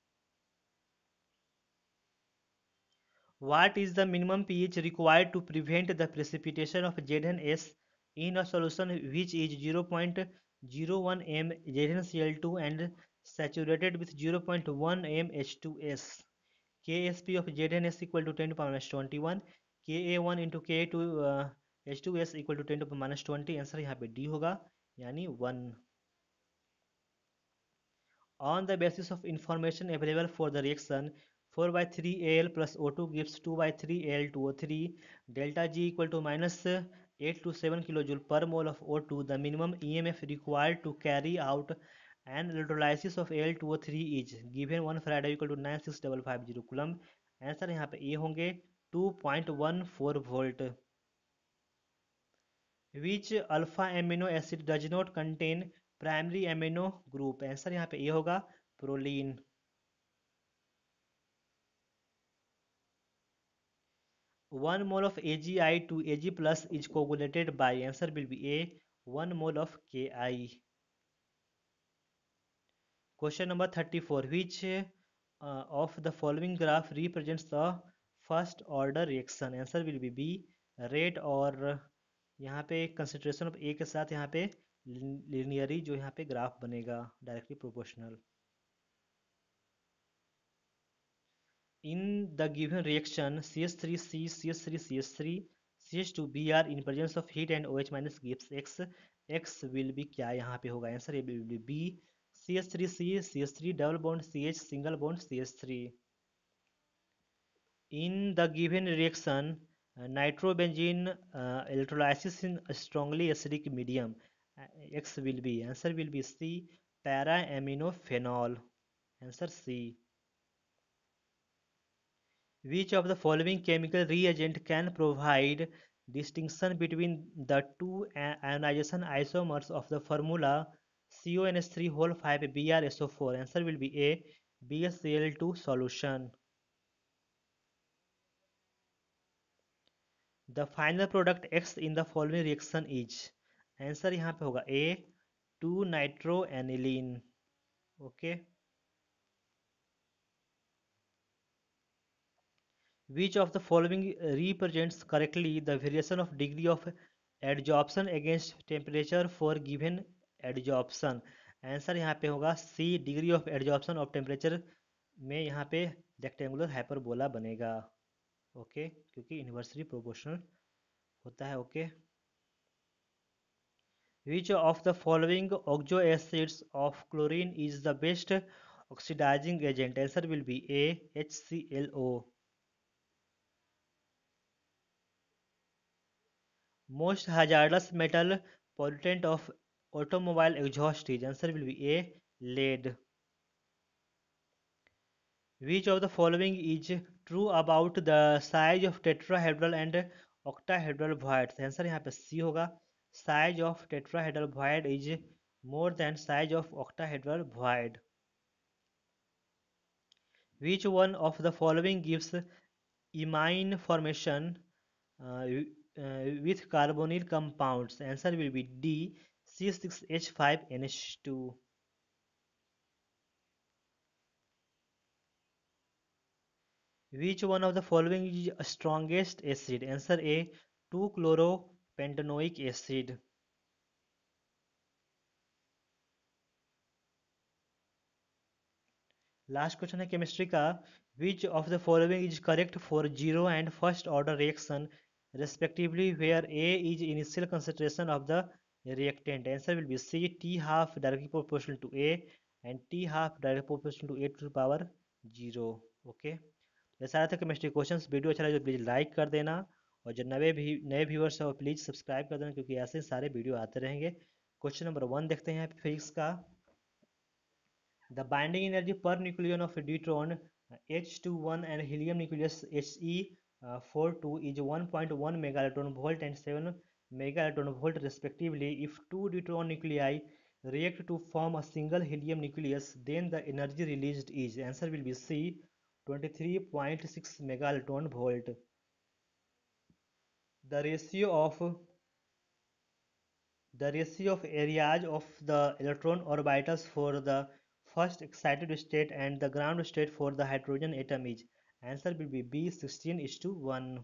What is the minimum pH required to prevent the precipitation of Z N S in a solution which is zero point zero one millimeters Z n C l two and saturated with zero point one millimeters H two S? K S P of Z N S equal to ten to the power minus twenty-one, Ka one into Ka two uh, H two S equal to ten to the power minus twenty. Answer यहाँ पे D होगा यानी one. On the basis of information available for the reaction, four by three A L plus O two gives two by three A L two O three, delta G equal to minus eight to seven kilojoule per mole of O two. The minimum E M F required to carry out an electrolysis of A L two O three is given one Faraday equal to nine six five five zero coulomb. Answer यहाँ पे ए होंगे two point one four volt. Which alpha amino acid does not contain primary amino group? Answer यहाँ पे A होगा proline. one mole of A g I to A g plus is coagulated by, answer will be A, one mole of Ki. Question number thirty-four. Which uh, of the following graph represents the first order reaction? Answer will be B, rate, और यहाँ पे concentration of A के साथ यहाँ पे linearly जो यहाँ पे ग्राफ बनेगा directly proportional. In the given reaction, C H three C, C H three C H three, C H two B R in presence of heat and OH minus gives X. X will be क्या यहाँ पे होगा? Answer ये will be B, C H three C, C H three double bond C H single bond C H three. In the given reaction, uh, nitrobenzene uh, electrolysis in a strongly acidic medium. Uh, X will be, answer will be C, para-aminophenol. Answer C. Which of the following chemical reagent can provide distinction between the two ionization isomers of the formula C O N H three whole five B r S O four? Answer will be A, B S C l two solution. The final product X in the following reaction is, answer यहाँ पे होगा A, two nitroaniline. Okay. Which of the following represents correctly the variation of degree of adsorption against temperature for given adsorption? Answer यहाँ पे होगा C, degree of adsorption of temperature में यहाँ पे rectangular hyperbola बनेगा. Okay okay? क्योंकि inversely proportional होता है. Okay okay? Which of the following oxo acids of chlorine is the best oxidizing agent? Answer will be A, H C l O. Most hazardous metal pollutant of automobile exhaust is, answer will be A, lead. Which of the following is true about the size of tetrahedral and octahedral voids? Answer यहाँ पे C होगा. Size of tetrahedral void is more than size of octahedral void. Which one of the following gives imine formation uh, uh, with carbonyl compounds? Answer will be D, C six H five N H two. Which one of the following is strongest acid? Answer A, two chloropentanoic acid. Last question है chemistry का. Which of the following is correct for zero and first order reaction respectively, where A is initial concentration of the reactant. Answer will be C, T half directly proportional to A and T half directly proportional to A to the power zero. Okay, ये सारा था chemistry questions. Video अच्छा लगे तो please like कर देना, और जो नए भी नए व्यूअर्स हैं वो प्लीज़ सब्सक्राइब कर देना, क्योंकि ऐसे सारे वीडियो आते रहेंगे। क्वेश्चन नंबर वन देखते हैं फिजिक्स का। The binding energy per nucleon of a deuteron uh, H twenty-one and helium nucleus He uh, forty-two is one point one megaelectron volt and seven megaelectron volt respectively. If two deuteron nuclei react to form a single helium nucleus, then the energy released is. Answer will be C, twenty-three point six megaelectron volt. The ratio of the ratio of areas of the electron orbitals for the first excited state and the ground state for the hydrogen atom is. Answer will be B, sixteen is to one.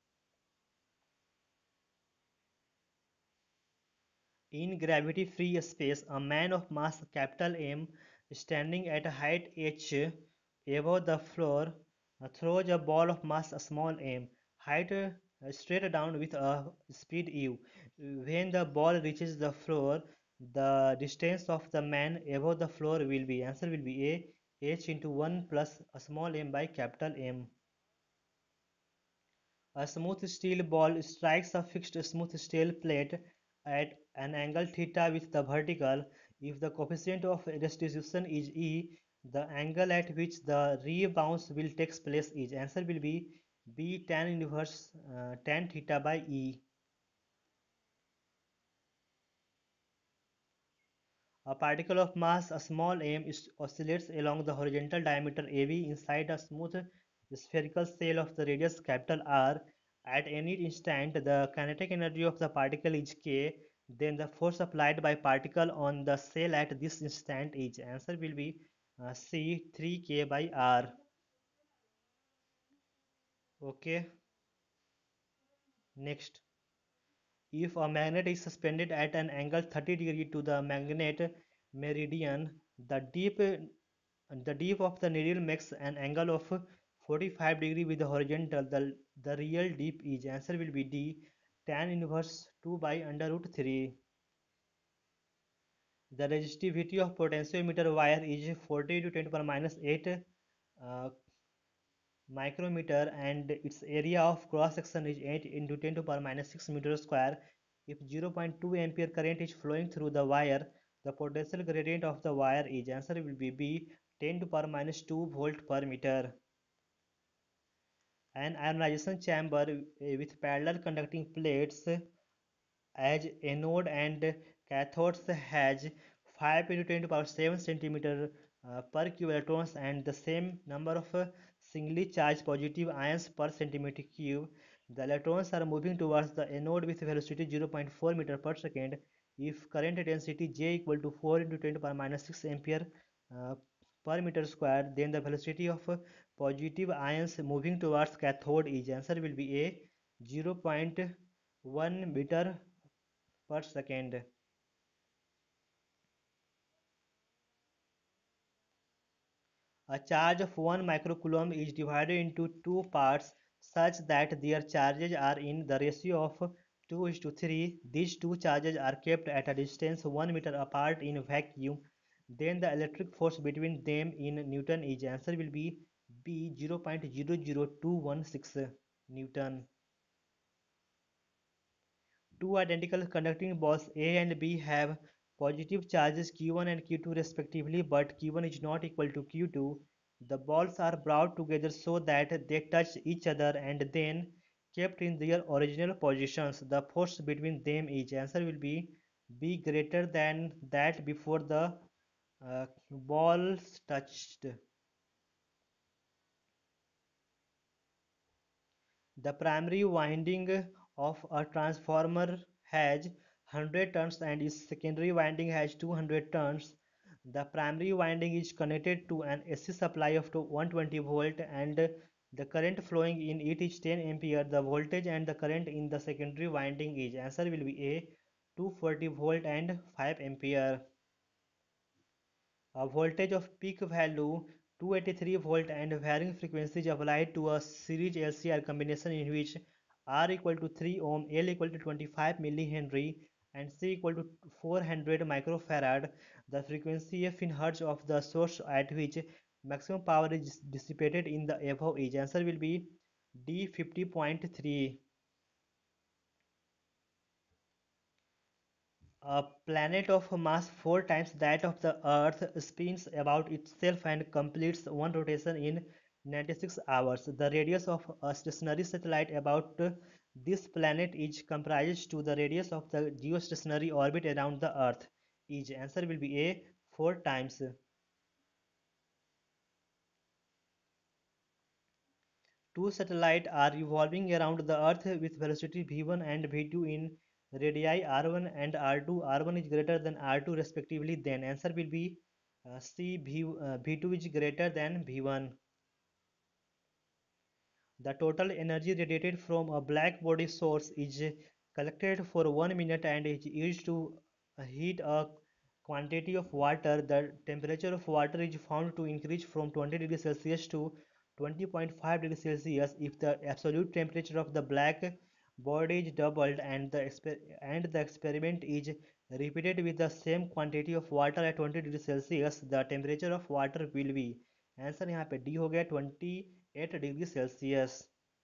In gravity-free space, a man of mass capital M standing at a height h above the floor uh, throws a ball of mass small m, height uh, straight down with a speed u. When the ball reaches the floor, the distance of the man above the floor will be. Answer will be A, h into one plus a small m by capital M. A smooth steel ball strikes a fixed smooth steel plate at an angle theta with the vertical. If the coefficient of restitution is E, the angle at which the rebounds will take place is. Answer will be B, tan inverse uh, tan theta by E. A particle of mass a small m is, oscillates along the horizontal diameter A B inside a smooth spherical shell of the radius capital R. At any instant, the kinetic energy of the particle is K. Then the force applied by particle on the shell at this instant is. Answer will be uh, C, three K by R. Okay. Next. If a magnet is suspended at an angle thirty degree to the magnet meridian, the deep the deep of the needle makes an angle of forty-five degree with the horizontal. The, the real deep is. Answer will be D, tan inverse two by under root three. The resistivity of potentiometer wire is forty to ten to the power minus eight uh, micrometer, and its area of cross section is eight into ten to the power minus six meter square. If zero point two ampere current is flowing through the wire, the potential gradient of the wire is. Answer will be B, ten to the power minus two volt per meter. An ionization chamber uh, with parallel conducting plates as anode and cathodes has five into ten to the power seven centimeter uh, per cube electrons and the same number of uh, singly charged positive ions per centimeter cube. The electrons are moving towards the anode with velocity zero point four meter per second. If current density J equal to four into ten to the power minus six ampere uh, per meter square, then the velocity of uh, positive ions moving towards cathode is. Answer will be A, zero point one meter per second. A charge of one microcoulomb is divided into two parts such that their charges are in the ratio of two is to three. These two charges are kept at a distance one meter apart in vacuum. Then the electric force between them in Newton is. Answer will be B, zero point zero zero two one six Newton. Two identical conducting balls A and B have positive charges Q one and Q two respectively, but Q one is not equal to Q two. The balls are brought together so that they touch each other and then kept in their original positions. The force between them is. Answer will be B, greater than that before the uh, balls touched. The primary winding of a transformer has one hundred turns and its secondary winding has two hundred turns. The primary winding is connected to an A C supply of one hundred twenty volt and the current flowing in it is ten ampere. The voltage and the current in the secondary winding is. Answer will be A, two hundred forty volt and five ampere. A voltage of peak value two hundred eighty-three volt and varying frequencies applied to a series L C R combination in which R equal to three ohm, L equal to twenty-five millihenry, and C equal to four hundred microfarad. The frequency f in hertz of the source at which maximum power is dissipated in the above is. Answer will be D fifty point three. A planet of mass four times that of the Earth spins about itself and completes one rotation in ninety-six hours. The radius of a stationary satellite about this planet is comprised to the radius of the geostationary orbit around the Earth. Each answer will be A, four times. Two satellites are revolving around the Earth with velocity v one and v two in radii r one and r two. r one is greater than r two respectively. Then answer will be uh, C. V, uh, v two is greater than v one. The total energy radiated from a black body source is collected for one minute and is used to heat a quantity of water. The temperature of water is found to increase from twenty degrees Celsius to twenty point five degrees Celsius if the absolute temperature of the black body is doubled and the and the experiment is repeated with the same quantity of water at twenty degrees Celsius. The temperature of water will be. Answer यहाँ पे D हो गया twenty eight degree Celsius.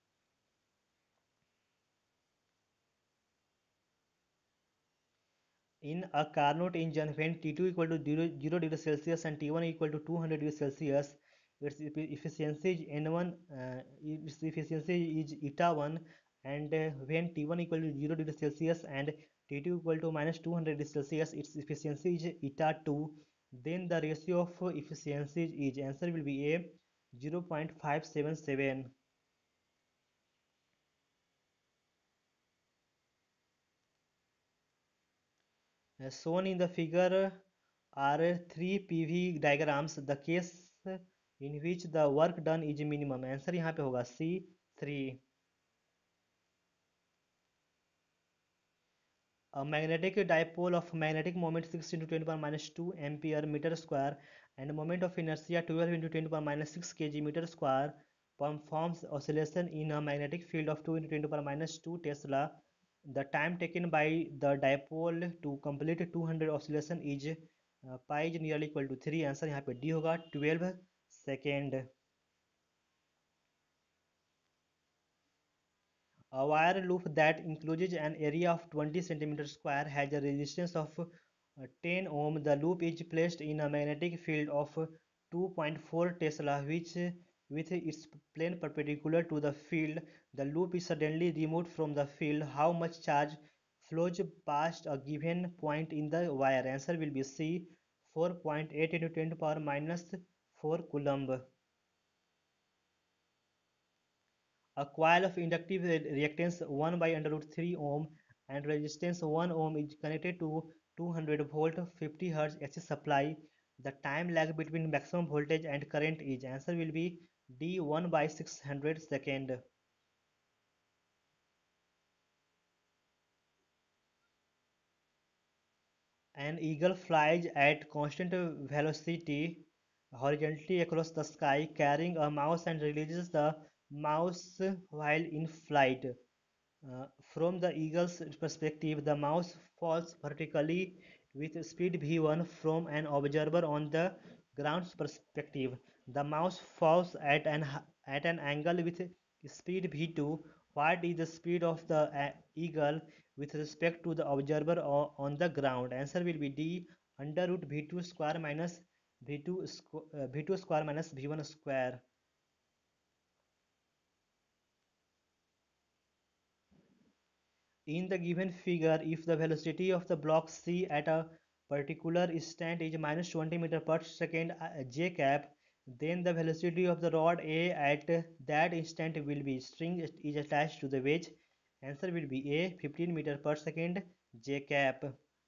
In a Carnot engine, when T two equal to zero, zero degrees Celsius and T one equal to two hundred degrees Celsius, its efficiency is N one, uh, its efficiency is eta one, and uh, when T one equal to zero degrees Celsius and T two equal to minus two hundred degrees Celsius, its efficiency is eta two, then the ratio of efficiencies is, answer will be A, zero point five seven seven. As shown in the figure are three P V diagrams. The case in which the work done is minimum. Answer यहाँ पे होगा C three. A magnetic dipole of magnetic moment six into ten to the power minus two ampere meter square and moment of inertia twelve into ten to the power minus six kg meter square performs oscillation in a magnetic field of two into ten to the power minus two Tesla. The time taken by the dipole to complete two hundred oscillation is uh, pi is nearly equal to three. Answer यहाँ पे D होगा twelve second. A wire loop that encloses an area of twenty centimeters square has a resistance of uh, ten ohm. The loop is placed in a magnetic field of two point four Tesla, which with its plane perpendicular to the field. The loop is suddenly removed from the field. How much charge flows past a given point in the wire? Answer will be C, four point eight into ten to the power minus four coulomb. A coil of inductive reactance one by under root three ohm and resistance one ohm is connected to two hundred volt fifty hertz A C supply. The time lag between maximum voltage and current is, answer will be D, one by six hundred second. An eagle flies at constant velocity horizontally across the sky carrying a mouse and releases the mouse while in flight. Uh, from the eagle's perspective, the mouse falls vertically with speed v one. From an observer on the ground's perspective, the mouse falls at an at an angle with speed v two. What is the speed of the uh, eagle with respect to the observer on the ground? Answer will be D, under root v two square minus v two squ uh, v two square minus v one square. In the given figure, if the velocity of the block C at a particular instant is minus twenty meter per second uh, j cap, then the velocity of the rod A at that instant will be. String is attached to the wedge. Answer will be A, fifteen meter per second j cap.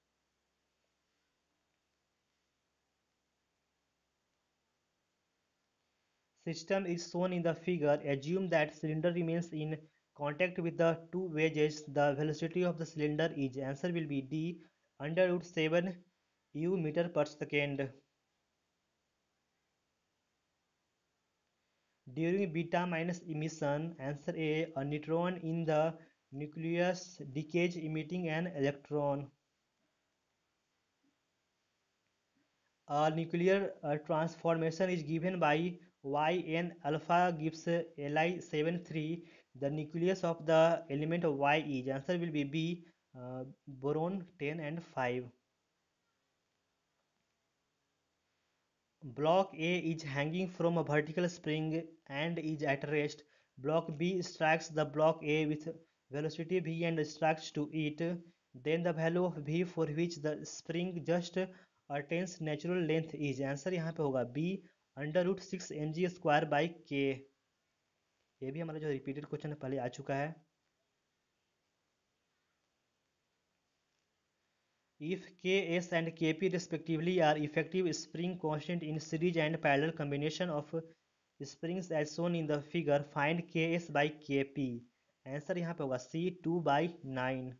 System is shown in the figure. Assume that cylinder remains in contact with the two wedges. The velocity of the cylinder is, answer will be D, under root seven u meter per second. During beta minus emission, answer A, a neutron in the nucleus decays emitting an electron. A nuclear uh, transformation is given by Yn alpha gives uh, Li seven three. The nucleus of the element of Y is, answer will be B, uh, boron ten and five. Block A is hanging from a vertical spring and is at rest. Block B strikes the block A with velocity v and strikes to it. Then the value of v for which the spring just attains natural length is, answer यहाँ पे होगा b under root six M G square by K. ये भी हमारा जो repeated question पहले आ चुका है। If Ks and Kp respectively are effective spring constant in series and parallel combination of springs as shown in the figure, find Ks by Kp। Answer यहाँ पे होगा C two by nine.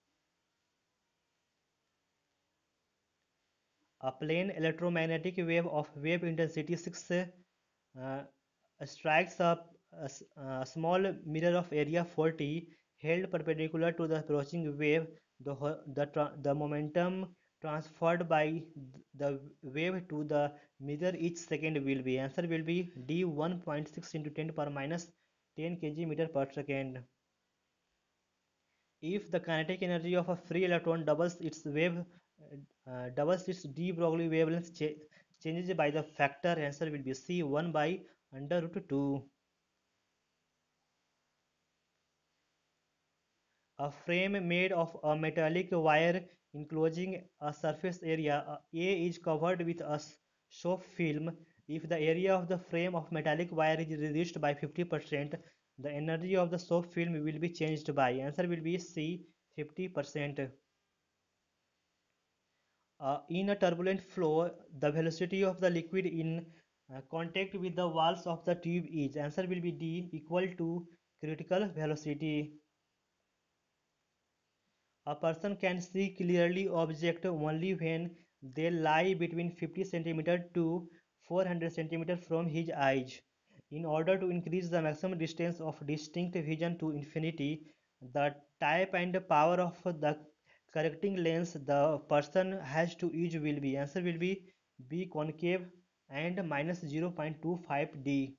A plane electromagnetic wave of wave intensity six uh, strikes a, a, a small mirror of area forty held perpendicular to the approaching wave. The, the, the momentum transferred by the wave to the mirror each second will be, answer will be D, one point six into ten power minus ten kg meter per second. If the kinetic energy of a free electron doubles its wave uh, doubles its de Broglie wavelength ch changes by the factor, answer will be C, one by under root two. A frame made of a metallic wire enclosing a surface area uh, A is covered with a soft film. If the area of the frame of metallic wire is reduced by fifty percent, the energy of the soft film will be changed by, answer will be C, fifty percent. Uh, in a turbulent flow, the velocity of the liquid in uh, contact with the walls of the tube is, answer will be D, equal to critical velocity. A person can see clearly object only when they lie between fifty centimeters to four hundred centimeters from his eyes. In order to increase the maximum distance of distinct vision to infinity, the type and power of the correcting lens the person has to use will be, answer will be B, concave and minus zero point two five D.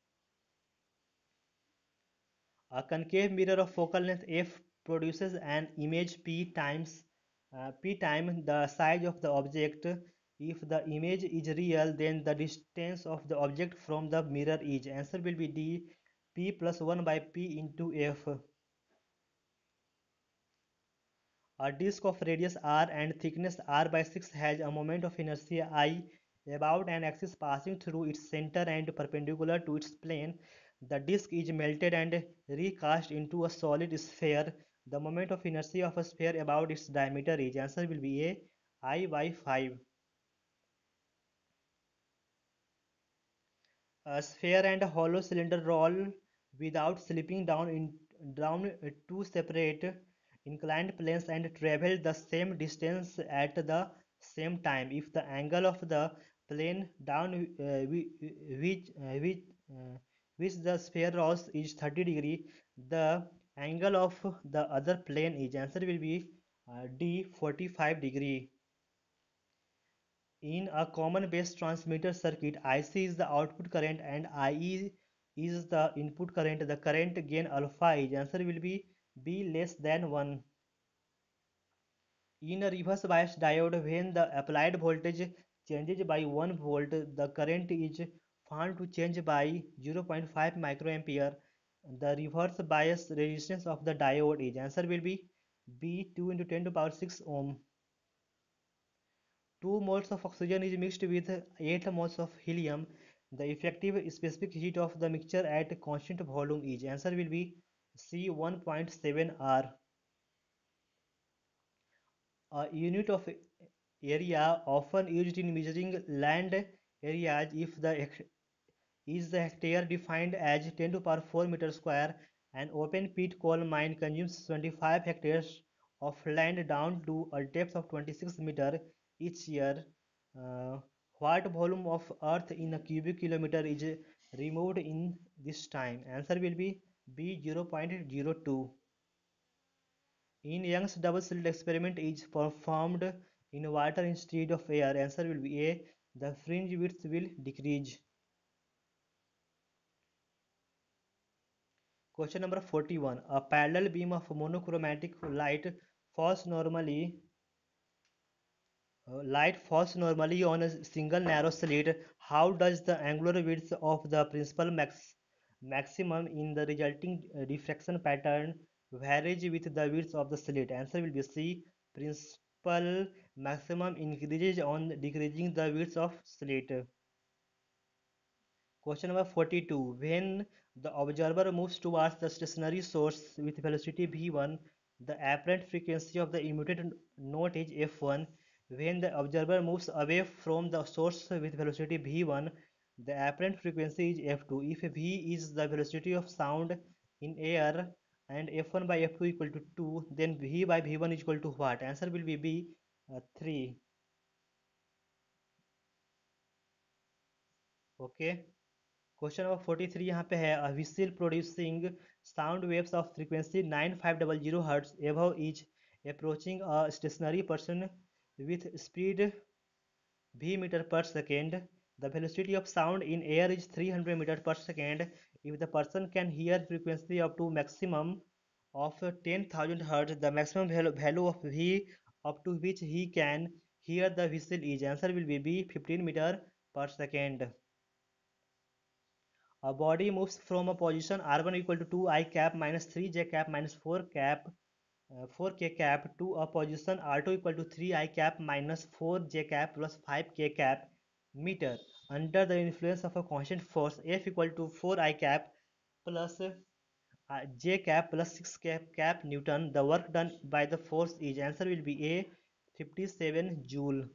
A concave mirror of focal length f produces an image p times uh, p time the size of the object. If the image is real, then the distance of the object from the mirror is, answer will be D, p plus one by p into f. A disk of radius r and thickness r by six has a moment of inertia I about an axis passing through its center and perpendicular to its plane. The disk is melted and recast into a solid sphere. The moment of inertia of a sphere about its diameter is, answer will be A, I by five. A sphere and a hollow cylinder roll without slipping down in down two separate inclined planes and travel the same distance at the same time. If the angle of the plane down uh, which uh, which uh, which the sphere rolls is thirty degree, the angle of the other plane is, answer will be uh, D, forty-five degree. In a common base transmitter circuit, I C is the output current and I E is the input current. The current gain alpha is, answer will be B, less than one. In a reverse bias diode, when the applied voltage changes by one volt, the current is found to change by zero point five microampere. The reverse bias resistance of the diode is, answer will be B, two into ten to the power six ohm. two moles of oxygen is mixed with eight moles of helium. The effective specific heat of the mixture at constant volume is, answer will be C, one point seven R. A unit of area often used in measuring land areas. If the is the hectare defined as ten to the power four meter square. An open pit coal mine consumes twenty-five hectares of land down to a depth of twenty-six meter each year. Uh, what volume of earth in a cubic kilometer is removed in this time? Answer will be B, zero point zero two. In Young's double slit experiment is performed in water instead of air. Answer will be A, the fringe width will decrease. Question number forty-one. A parallel beam of monochromatic light falls normally uh, light falls normally on a single narrow slit. How does the angular width of the principal max maximum in the resulting uh, diffraction pattern varies with the width of the slit? Answer will be C. Principal maximum increases on decreasing the width of slit. Question number forty-two. When the observer moves towards the stationary source with velocity v one, the apparent frequency of the emitted note is f one. When the observer moves away from the source with velocity v one, the apparent frequency is f two. If v is the velocity of sound in air and f one by f two equal to two, then v by v one is equal to what? Answer will be B, uh, three. Okay. Question number forty three यहाँ पे है a whistle producing sound waves of frequency nine five double zero hertz above is approaching a stationary person with speed v meter per second. The velocity of sound in air is three hundred meter per second. If the person can hear frequency up to maximum of ten thousand hertz, the maximum value of v up to which he can hear the whistle is. Answer will be B, fifteen meter per second. A body moves from a position r one equal to two i cap minus three j cap minus four cap uh, four k cap to a position r two equal to three i cap minus four j cap plus five k cap meter under the influence of a constant force F equal to four i cap plus uh, j cap plus six cap, cap Newton. The work done by the force is. Answer will be A, fifty-seven joule.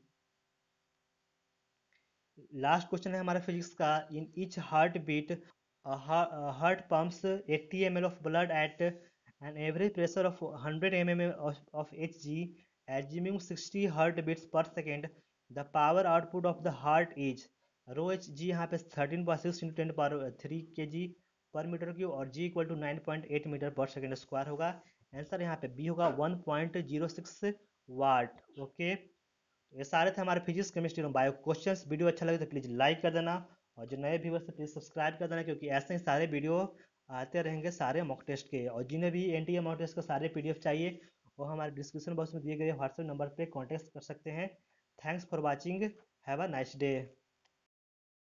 Last question है हमारा physics का. In each heart beat heart pumps eighty ml of blood at an average pressure of one hundred millimeters of, of Hg, assuming sixty heartbeats per second. The power output of the heart is rho Hg यहाँ पे thirteen point six into ten power three kg per metre cube और g equal to nine point eight metre per second square होगा. Answer यहाँ पे B होगा one point zero six watt. Okay, ये सारे थे हमारे फिजिक्स केमिस्ट्री और बायो क्वेश्चंस. वीडियो अच्छा लगे तो प्लीज़ लाइक कर देना और जो नए व्यूवर्स है प्लीज़ सब्सक्राइब कर देना, क्योंकि ऐसे ही सारे वीडियो आते रहेंगे सारे मॉक टेस्ट के. और जिन्हें भी N T A mock test का सारे पी डी एफ चाहिए वो हमारे डिस्क्रिप्शन बॉक्स में दिए गए व्हाट्सएप नंबर पर कॉन्टेक्ट कर सकते हैं. Thanks for watching. Have a nice day.